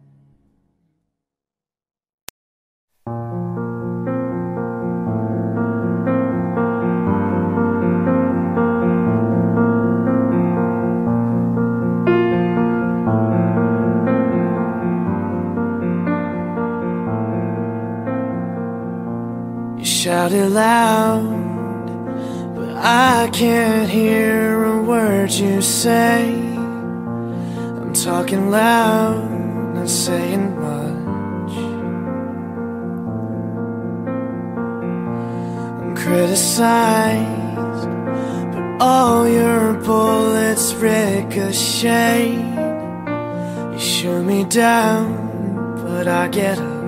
You shout it loud, but I can't hear a word you say. I'm talking loud, not saying much. I'm criticized, but all your bullets ricochet. You shoot me down, but I get up.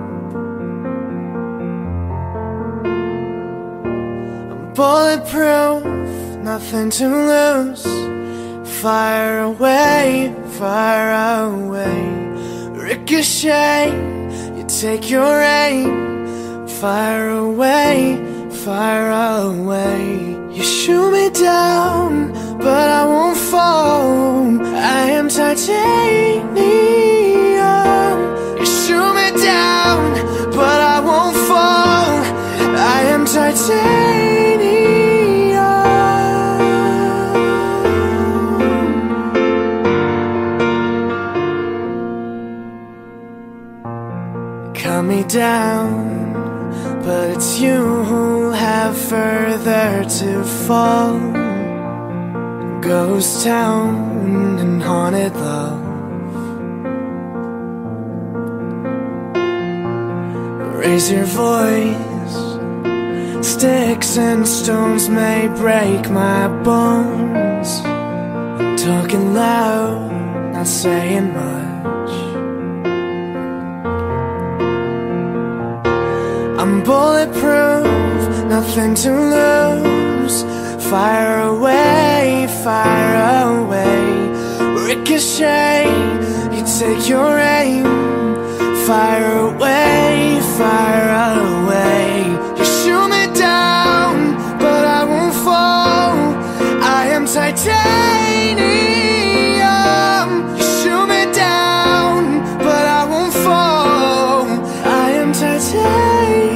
Bulletproof, nothing to lose. Fire away, fire away. Ricochet, you take your aim. Fire away, fire away. You shoot me down, but I won't fall. I am titanium. You shoot me down, but I won't fall. I am titanium. cut me down, but it's you who have further to fall. Ghost town and haunted love. Raise your voice. Sticks and stones may break my bones. Talking loud, not saying much. I'm bulletproof, nothing to lose. Fire away, fire away. Ricochet, you take your aim. Fire away, fire away. You shoot me down, but I won't fall. I am titanium. You shoot me down, but I won't fall. I am titanium.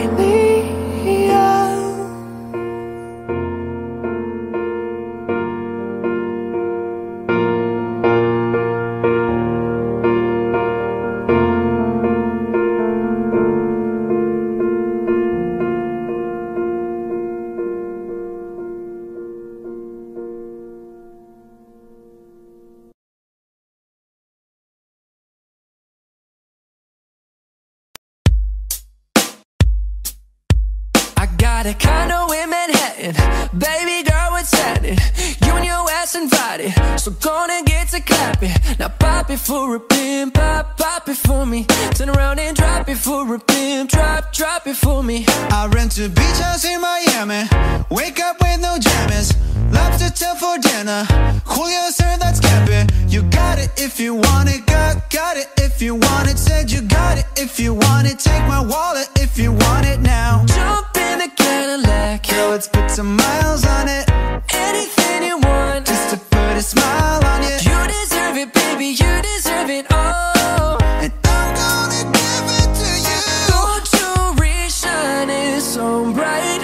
Got a condo in Manhattan. Baby girl, what's happening? You and your ass invited, so gonna get to clapping. Now pop it for a pimp, pop it for me. Turn around and drop it for a pimp, drop it for me. I rent a beach house in Miami. Wake up with no jammies. Lobster tail for dinner. Julio, sir, that's camping. You got it if you want it. Got it if you want it. Said you got it if you want it. Take my wallet if you want it now. Jump in the Cadillac. Girl, let's put some miles on it. Anything you want, just to put a smile on you. You deserve it, baby, you deserve it all. And I'm gonna give it to you. Gold jewelry shining so bright.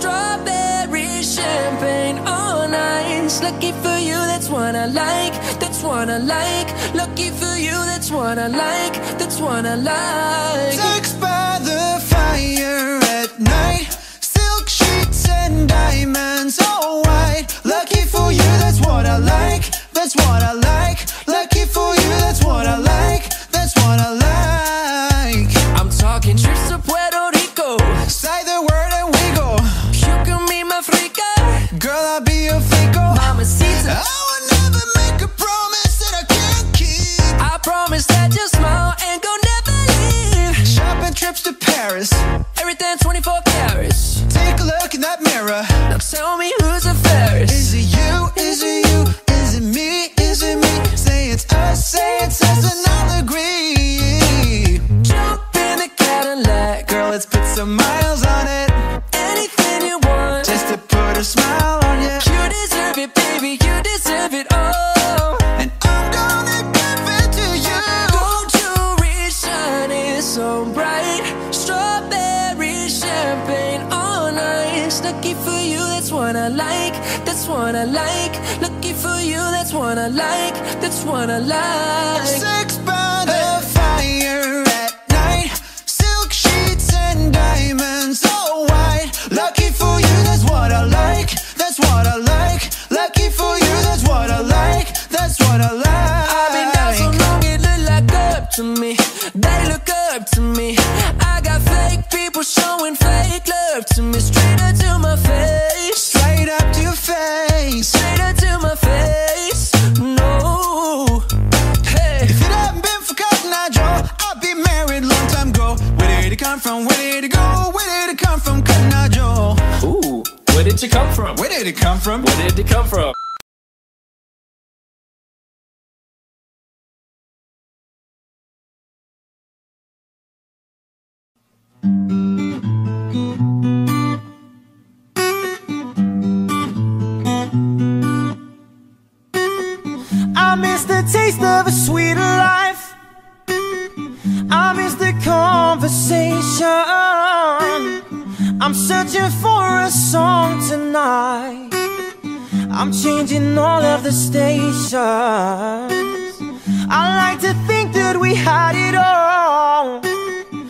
Strawberry champagne all nice. Lucky for you, that's what I like. That's what I like. Lucky for you, that's what I like. That's what I like. Sex by the fire at night. Silk sheets and diamonds all white. Lucky for you, that's what I like. That's what I like. Lucky for you, that's what I like. That's what I like. I'm talking trips to Puerto Rico. Say the word and we go. You can be my freaka. Girl, I'll be your fico. Mamacita. I will never make a promise that I can't keep. I promise that your smile ain't gon' never leave. Shopping trips to Paris. Everything 24 carats. Take a look in that mirror. Now tell me who's the fairest. Is it you? Is it you? Is it me? Is it me? Say it's us and I'll agree. Jump in the Cadillac. Girl, let's put some miles on it. Anything you want, just to put a smile on you. You deserve it, baby, you deserve it all. And I'm gonna give it to you. Gold jewelry shining so bright. Strawberry champagne all nice. Lucky for you, that's what I like. That's what I like. Lucky for you, that's what I like. That's what I like. Sex by the fire at night. Silk sheets and diamonds all white. Lucky for you, that's what I like. That's what I like. Lucky for you, that's what I like. That's what I like. I've been down so long it look like up to me. They look up to me. I got fake people showing fake love to me. Straight up to my face. Straight up to your face. Straight up to my face. No. Hey. If it hadn't been for Cotton Eye Joe, I'd be married long time ago. Where did it come from? Where did it go? Where did it come from, Cotton Eye Joe? Ooh, where did you come from? Where did it come from? Where did it come from? I miss the taste of a sweeter life. I miss the conversation. I'm searching for a song tonight. I'm changing all of the stations. I like to think that we had it all. We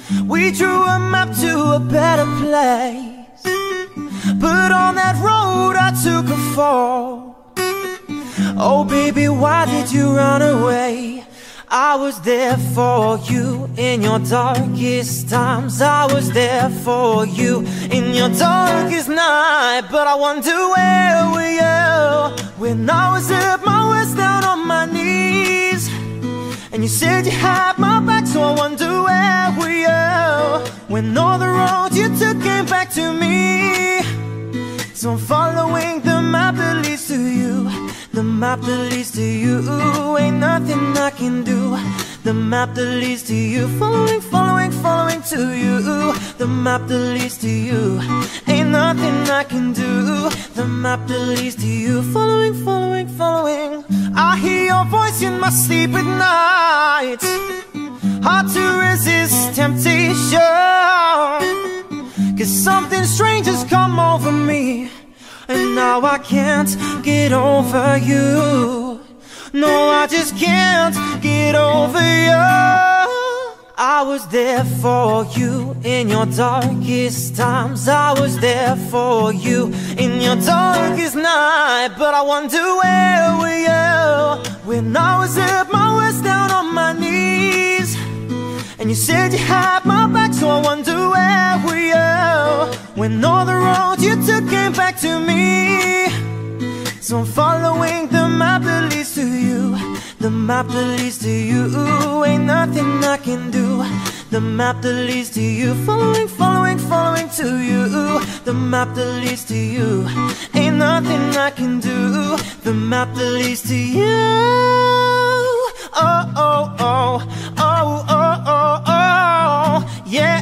We drew a map to a better place, but on that road I took a fall. Oh baby, why did you run away? I was there for you in your darkest times. I was there for you in your darkest night. But I wonder where were you when I was at my worst, down on my knees, and you said you had my back. So I wonder where were you when all the roads you took came back to me. So I'm following the map that leads to you, the map that leads to you. Ain't nothing I can do. The map that leads to you, following, following, following to you. The map that leads to you, ain't nothing I can do. The map that leads to you, following, following, following. I hear your voice in my sleep at night. Hard to resist temptation, 'cause something strange has come over me, and now I can't get over you. No, I just can't get over you. I was there for you in your darkest times. I was there for you in your darkest night. But I wonder where were you when I was at my worst, down on my knees, and you said you had my back. So I wonder where were you when all the roads you took came back to me. So I'm following the map that leads to you, the map that leads to you. Ain't nothing I can do. The map that leads to you, following, following, following to you. The map that leads to you, ain't nothing I can do. The map that leads to you. Oh, oh, oh, oh, oh, oh, oh, yeah.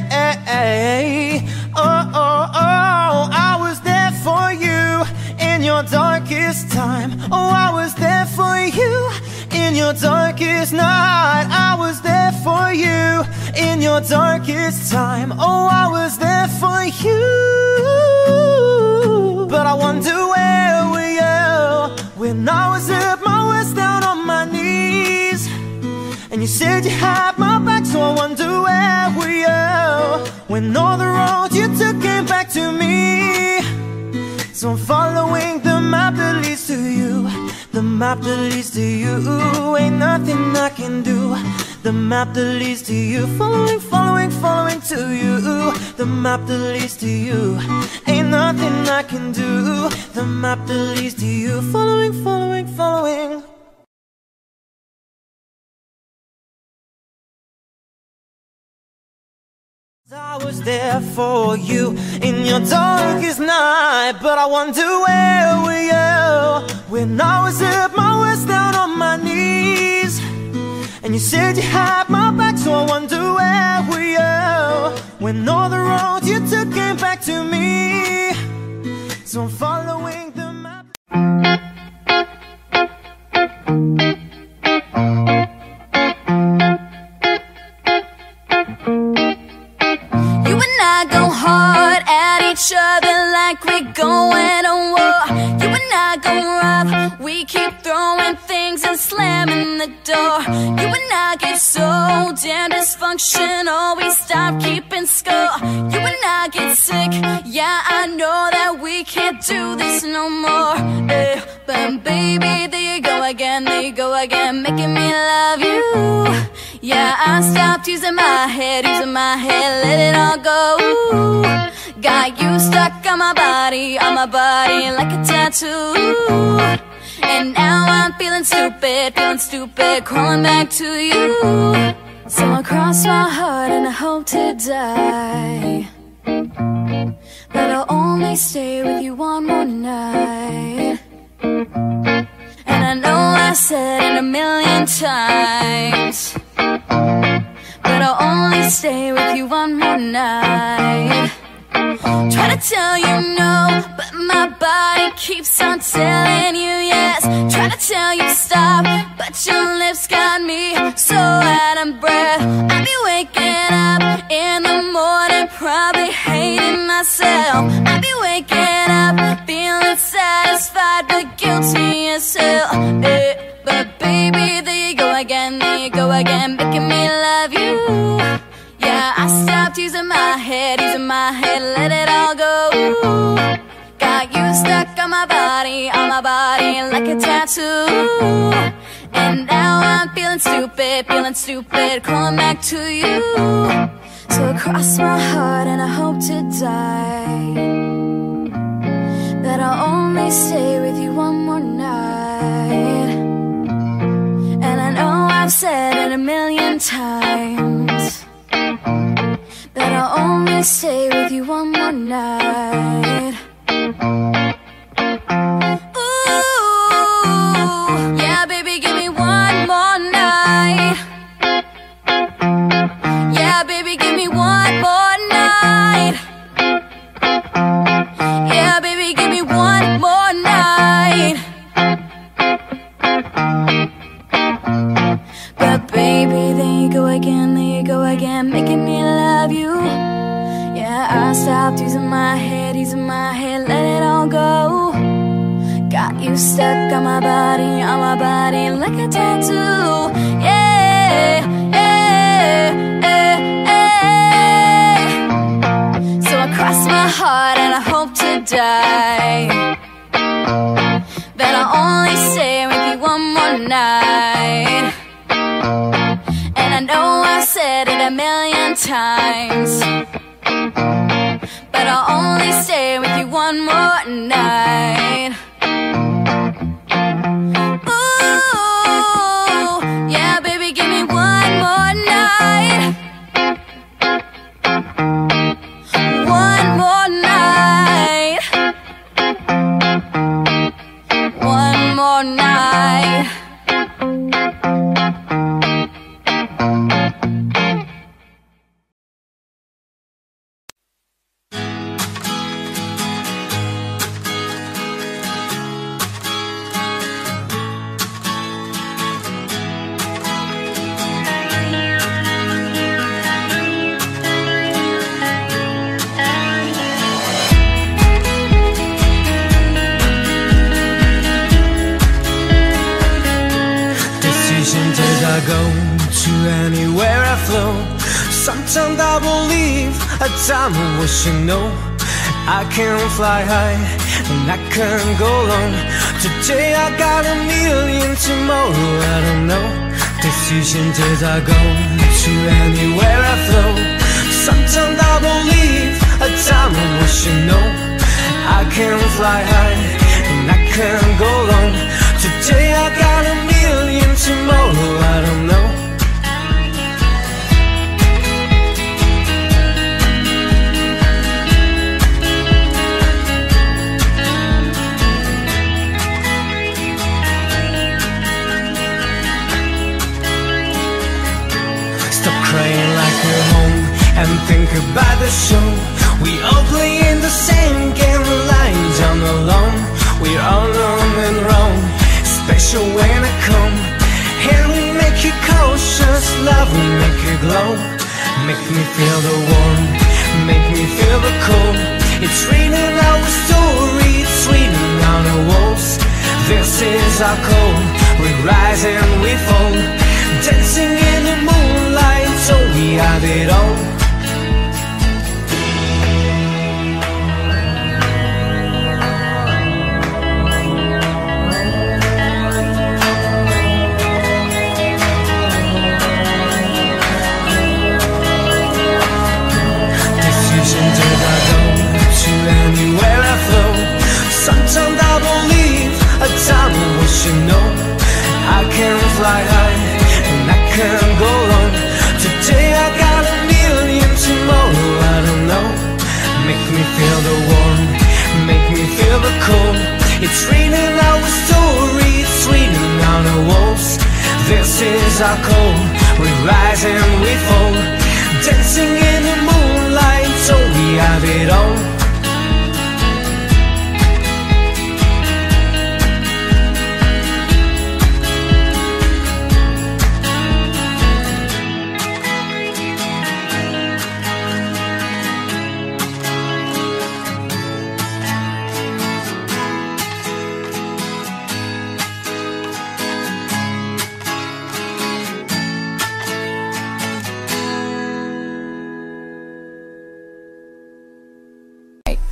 Oh, oh, oh, I was there for you in your darkest time. Oh, I was there for you in your darkest night. I was there for you in your darkest time. Oh, I was there for you. But I wonder where were you when I was at my worst, down on my knees, and you said you had my back. So I wonder where were you when all the roads you took came back to me. So I'm following the map that leads to you, the map that leads to you. Ain't nothing I can do. The map that leads to you, following, following, following to you. The map that leads to you, ain't nothing I can do. The map that leads to you, following, following, following. I was there for you in your darkest night. But I wonder where were you when I was at my worst, down on my knees, and you said you had my back. So I wonder where were you when all the roads you took came back to me. So I'm following the map. You and I go hard at each other like we're going to war. You and I go rough, we keep throwing things and slamming the door. You and I get so damn dysfunctional, we stop keeping score. You and I get sick, yeah, I know that we can't do this no more. But baby, there you go again, there you go again, making me love you. Yeah, I stopped using my head, let it all go. Got you stuck on my body like a tattoo. And now I'm feeling stupid, crawling back to you. So I cross my heart and I hope to die, but I'll only stay with you one more night. And I know I said it a million times, but I'll only stay with you one more night. Try to tell you no, but my body keeps on telling you yes. Try to tell you stop, but your lips got me so out of breath. I'll be waking up in the morning, probably hating myself. I'll be waking up feeling satisfied but guilty as hell. But baby, there you go again, making me love you. Yeah, I stopped stop teasing my head, let it all go. Got you stuck on my body like a tattoo. And now I'm feeling stupid, calling back to you. So I cross my heart and I hope to die, that I'll only stay with you one more night. And I know I've said it a million times, that I'll only stay with you one more night. Ooh, yeah, baby, give me one more night. Yeah, baby, give me one more night. Yeah, baby, give me one more night. But baby, there you go again, making me love you. Yeah, I stopped using my head, let it all go. Got you stuck on my body like a tattoo. Yeah, yeah, yeah, yeah. So I cross my heart and I hope to die, that I'll only stay with you one more night. And I know I said it a million times, but I'll only stay with you one more night. Ooh, yeah, baby, give me one more night. One more night. One more night. I go to anywhere I flow. Sometimes I believe, at times I wish you know I can fly high and I can go low. Today I got a million, tomorrow I don't know. Decisions as I go to anywhere I flow. Sometimes I believe, at times I wish you know I can fly high and I can go low. Today I got a million, tomorrow I don't know. Stop crying like you're home and think about the show. We all play in the same game, lying down alone. We're all alone and wrong, special when I come. Here we make you cautious, love will make you glow. Make me feel the warmth, make me feel the cold. It's raining our story, it's raining on the walls. This is our call, we rise and we fall. Dancing in the moonlight, so we have it all. Sometimes I believe, at times I wish you know I can fly high and I can go low. Today I got a million, tomorrow I don't know. Make me feel the warmth, make me feel the cold. It's raining our story, it's raining on the walls. This is our call, we rise and we fall. Dancing in the moonlight, so we have it all.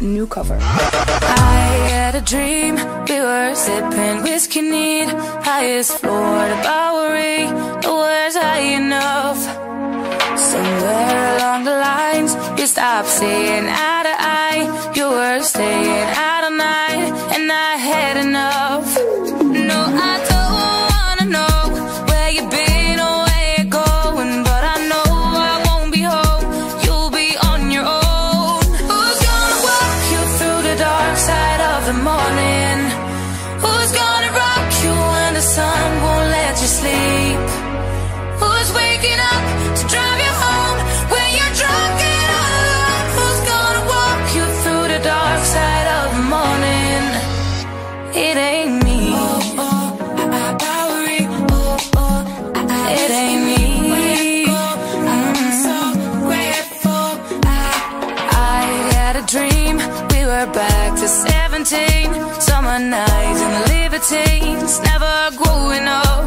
new cover. I had a dream, we were sipping whiskey neat, highest floor to Bowery, the words high enough. Somewhere along the lines, we stopped seeing eye to eye. You were staying out all night, and I had enough. No, I don't wanna know where you've been or where you're going, but I know I won't be home, you'll be on your own. Who's gonna walk you through the dark side of the morning? Who's gonna rock you when the sun won't let you sleep? Who's waking up to drive you home when you're drunk and all alone? Who's gonna walk you through the dark side of the morning? It ain't me. Bowery. It ain't me. I'm so grateful. I had a dream, we were back to 17. Summer nights and the libertines, never growing up.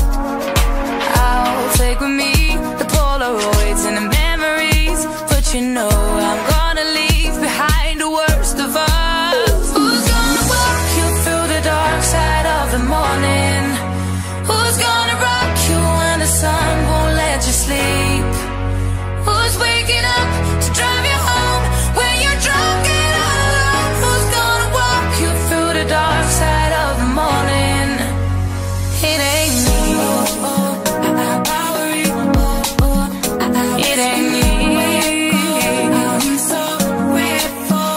I'll take with me the Polaroids and the memories, but you know I'm gonna leave behind the worst of us. Who's gonna walk you through the dark side of the morning? Who's gonna rock you when the sun won't let you sleep? Who's waking up to drive you home when you're drunk and all alone? Who's gonna walk you through the dark side of the morning? It ain't me. It ain't me. I'm so grateful.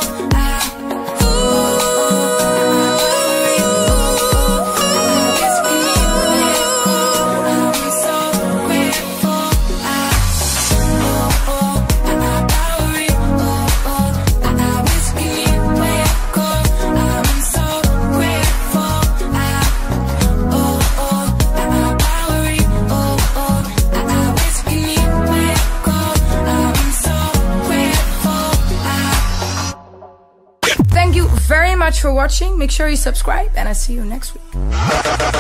Thank you very much for watching. Make sure you subscribe, and I'll see you next week.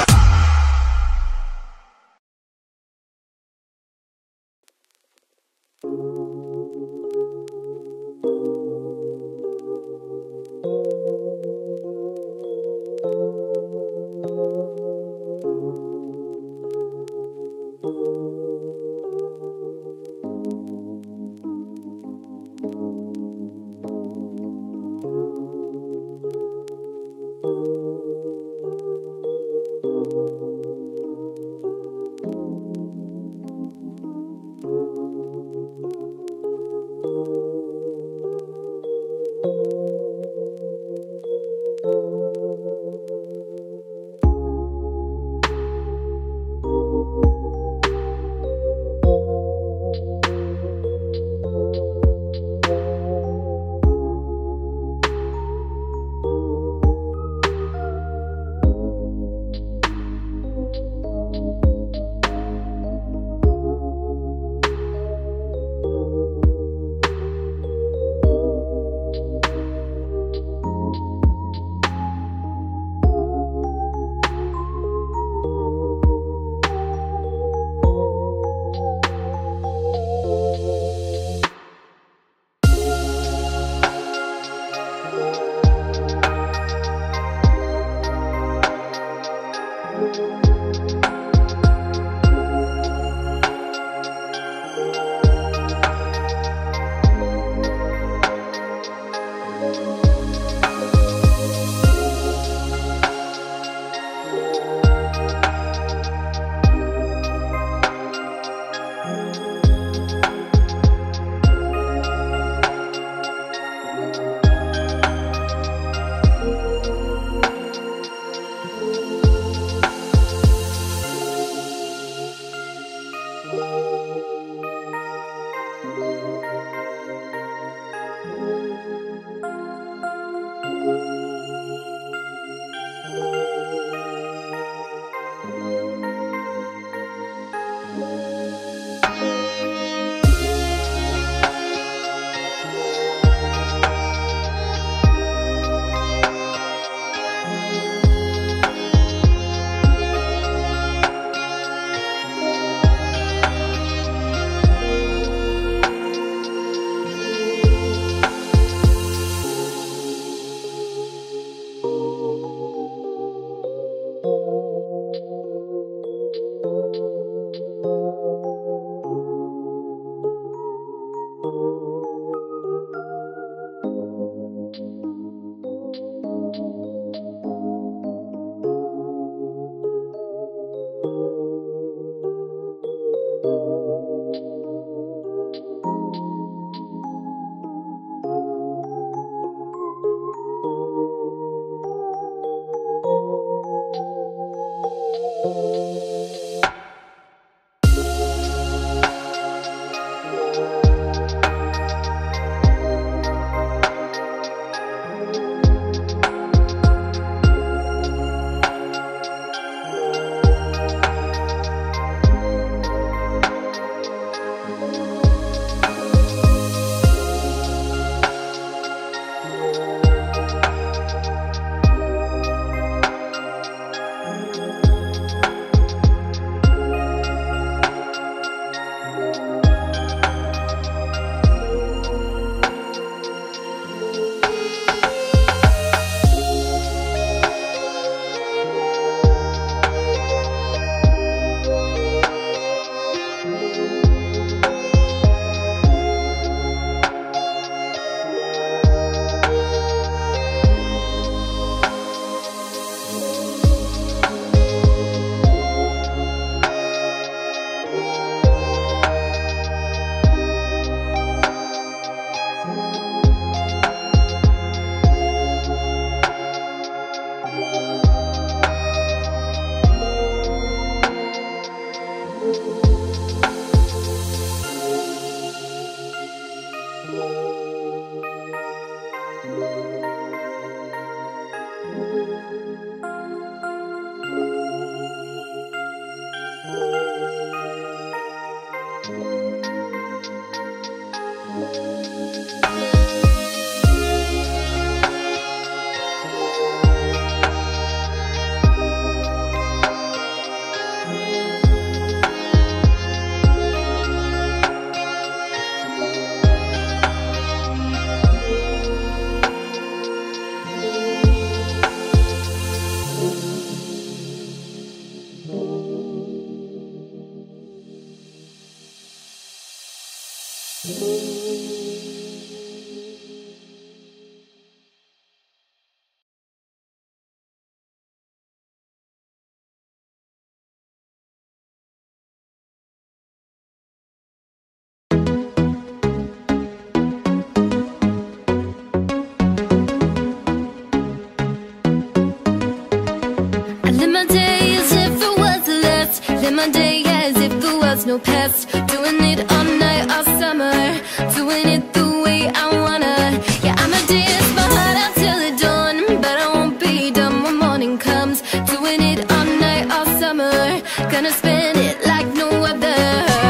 My day as if there was no past, doing it all night, all summer, doing it the way I wanna. Yeah, I'ma dance my heart out till the dawn, but I won't be done when morning comes. Doing it all night, all summer, gonna spend it like no other.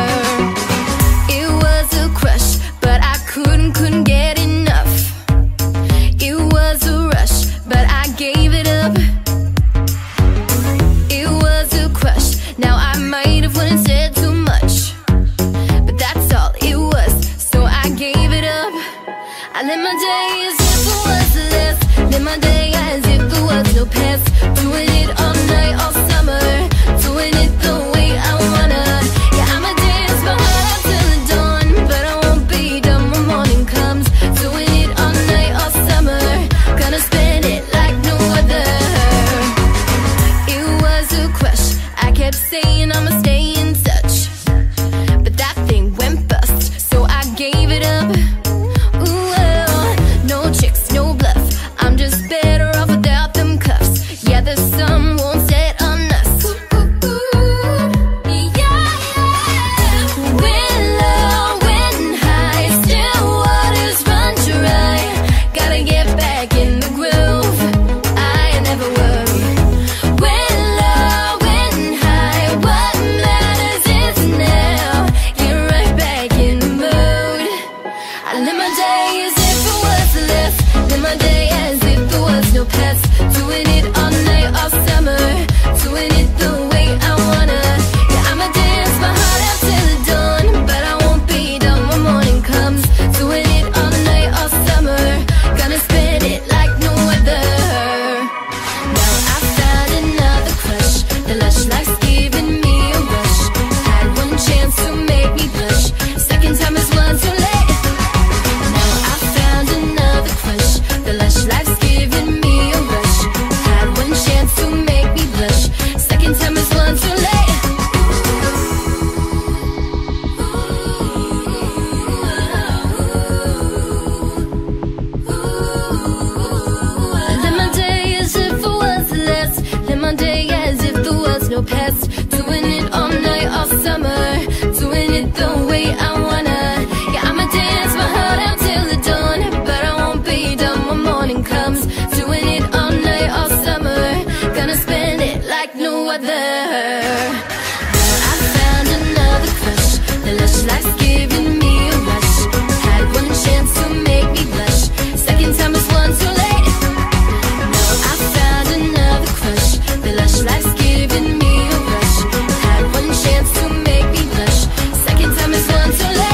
It was a crush, but I couldn't get enough. It was a rush, but I gave it up. It was a crush. Now I might have wouldn't said too much, but that's all it was, so I gave it up. I live my day as if it was less, live my day as if there was no past, doing it all night, all summer, doing it the way I wanna. Yeah, I'ma dance my heart out till the dawn, but I won't be done when morning comes. Doing it all night, all summer, gonna spend it like no other. It was a crush, I kept saying I'ma stay in touch, but that thing went bust, so I gave it up. Ooh, well, no tricks, no bluff, I'm just better off without them cuffs. Yeah, the sun won't set on us. Yeah, when low, when high, still waters run dry. Gotta get back in the groove, I never worry. When low, when high, what matters is now. Get right back in the mood. I live my day as if it was less, live my day as if there was no past, doing it all night, all summer, doing it the way I wanna. Yeah, I'ma dance my heart out till the dawn, but I won't be done when morning comes. Doing it all night, all summer, gonna spend it like no other. Now I found another crush, the lush life's giving me a rush. Had one chance to make me blush, second time is one too late. Now I found another crush, the lush life's giving me a rush. Had one chance to make me blush, second time is one too late. Live my day as if it was less, live my day as if there was no past, doing it all night, all summer, doing it the way I wanna. Yeah, I'ma dance my heart out till the dawn, but I won't be done when morning comes. Doing it all night, all summer, gonna spend it like no other. Now I found another crush, the lush life's giving me a rush. Had one chance to make me blush, second time is one too late. Now I found another crush, the lush life's giving me a rush. Had one chance to make me blush, second time is one too late.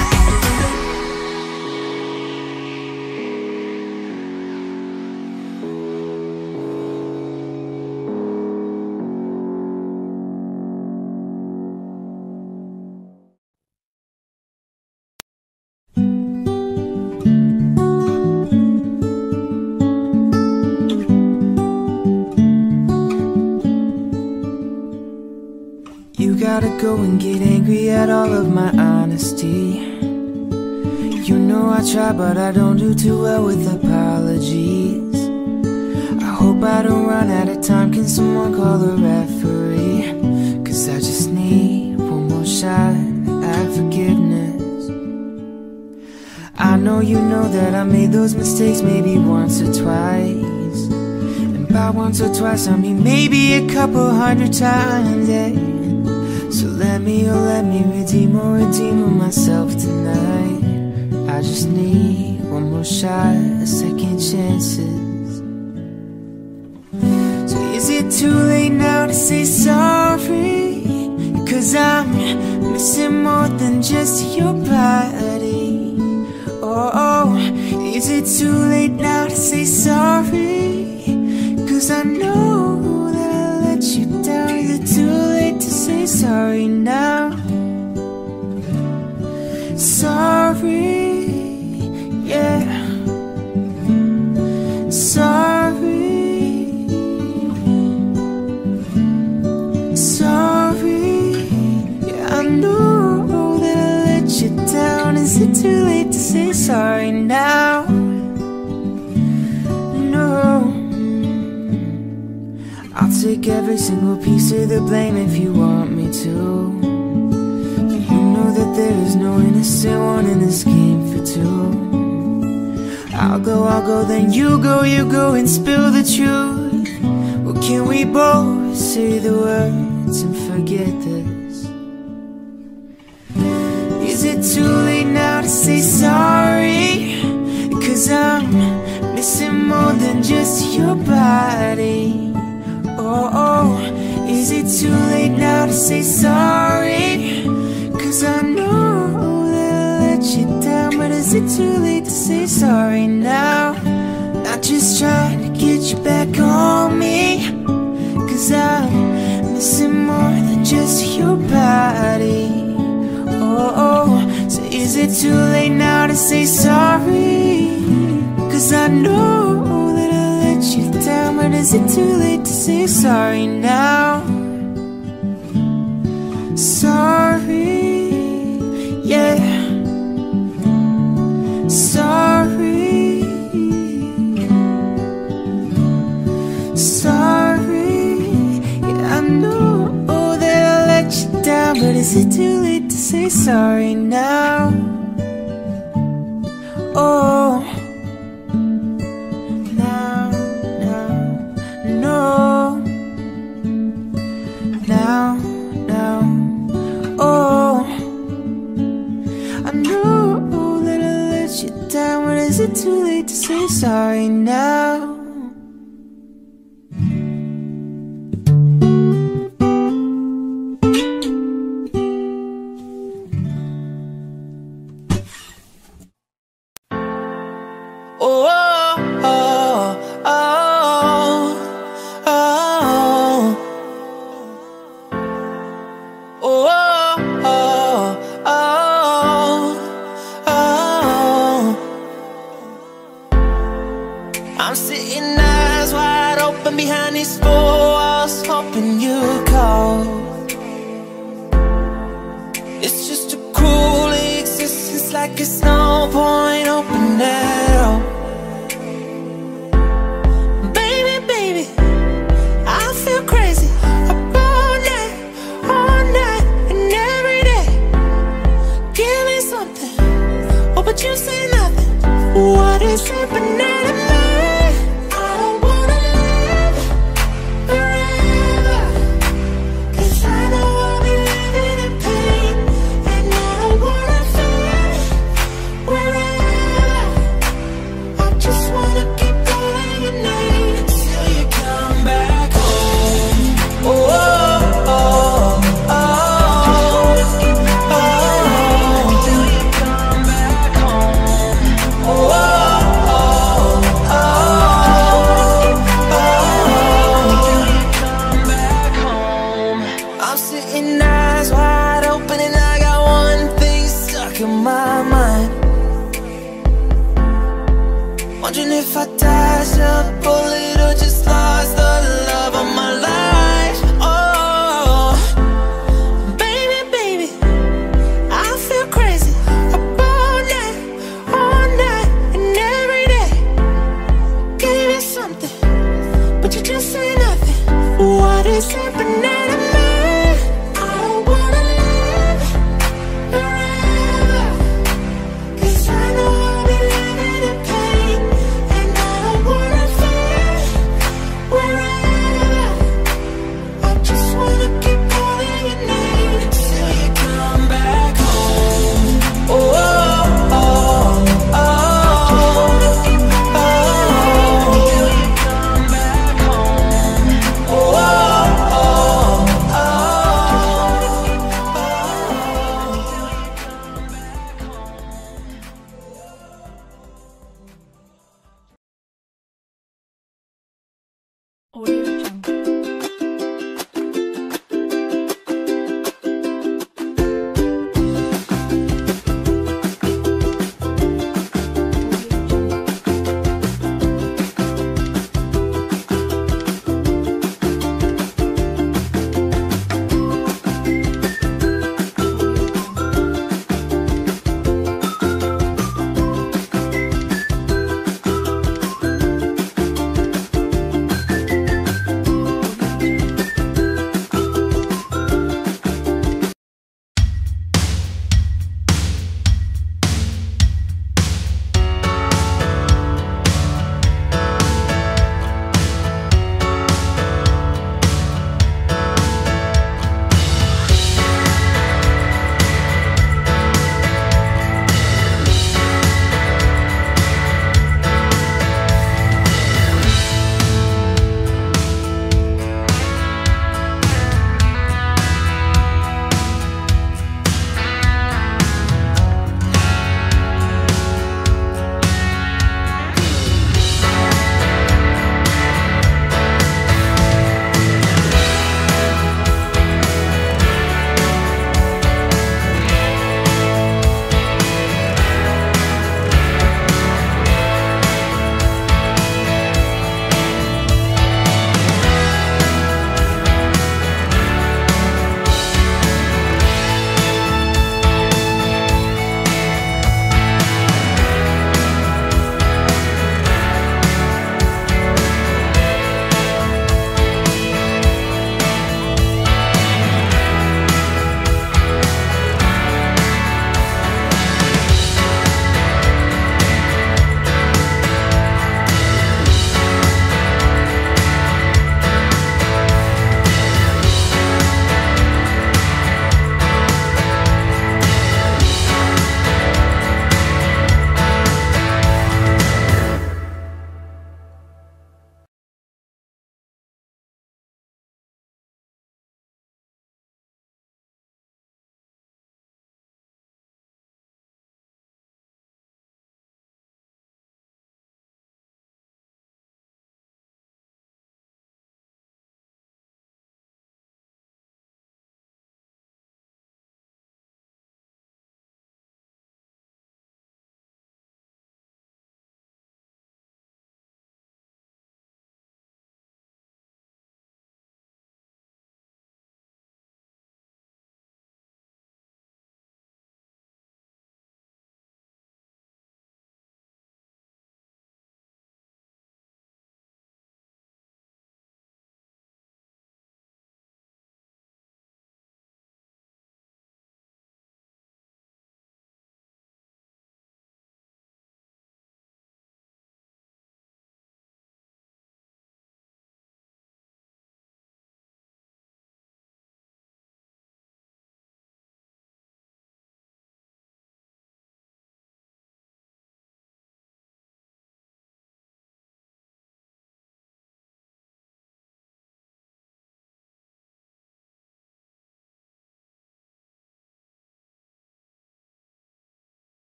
You gotta go and get angry at all of my honesty. You know I try, but I don't do too well with apologies. I hope I don't run out of time. Can someone call a referee? 'Cause I just need one more shot at forgiveness. I know you know that I made those mistakes maybe once or twice, and by once or twice I mean maybe a couple hundred times, yeah. So let me redeem myself tonight. I just need one more shot at second chances. So is it too late now to say sorry? 'Cause I'm missing more than just your body. Oh, is it too late now to say sorry? 'Cause I know that I let you down. Is it too late to say sorry now? Sorry. sorry, yeah. Sorry, sorry, yeah. I know that I let you down. Is it too late to say sorry now? No, I'll take every single piece of the blame if you want me to. You know that there is no innocent one in this game for two. I'll go, then you go and spill the truth. Well, can we both say the words and forget this? Is it too late now to say sorry? 'Cause I'm missing more than just your body. Oh, is it too late now to say sorry? 'Cause I know that I let you down. But is it too late to say sorry now? Not just trying to get you back on me, 'cause I'm missing more than just your body. Oh, so is it too late now to say sorry? 'Cause I know that I let you down. But is it too late to say sorry now? Sorry, yeah. Sorry, sorry, yeah. I know that I let you down. But is it too late to say sorry now? Oh, now, no, now, oh, I know that I let you down. But is it too late to say sorry now? I'm sitting eyes wide open behind these four walls, hoping you call. It's just a cruel existence, like it's no point open at all. Baby, I feel crazy up all night and every day. Give me something, oh, but you say nothing. What is happening to me? Wondering if I dodged a bullet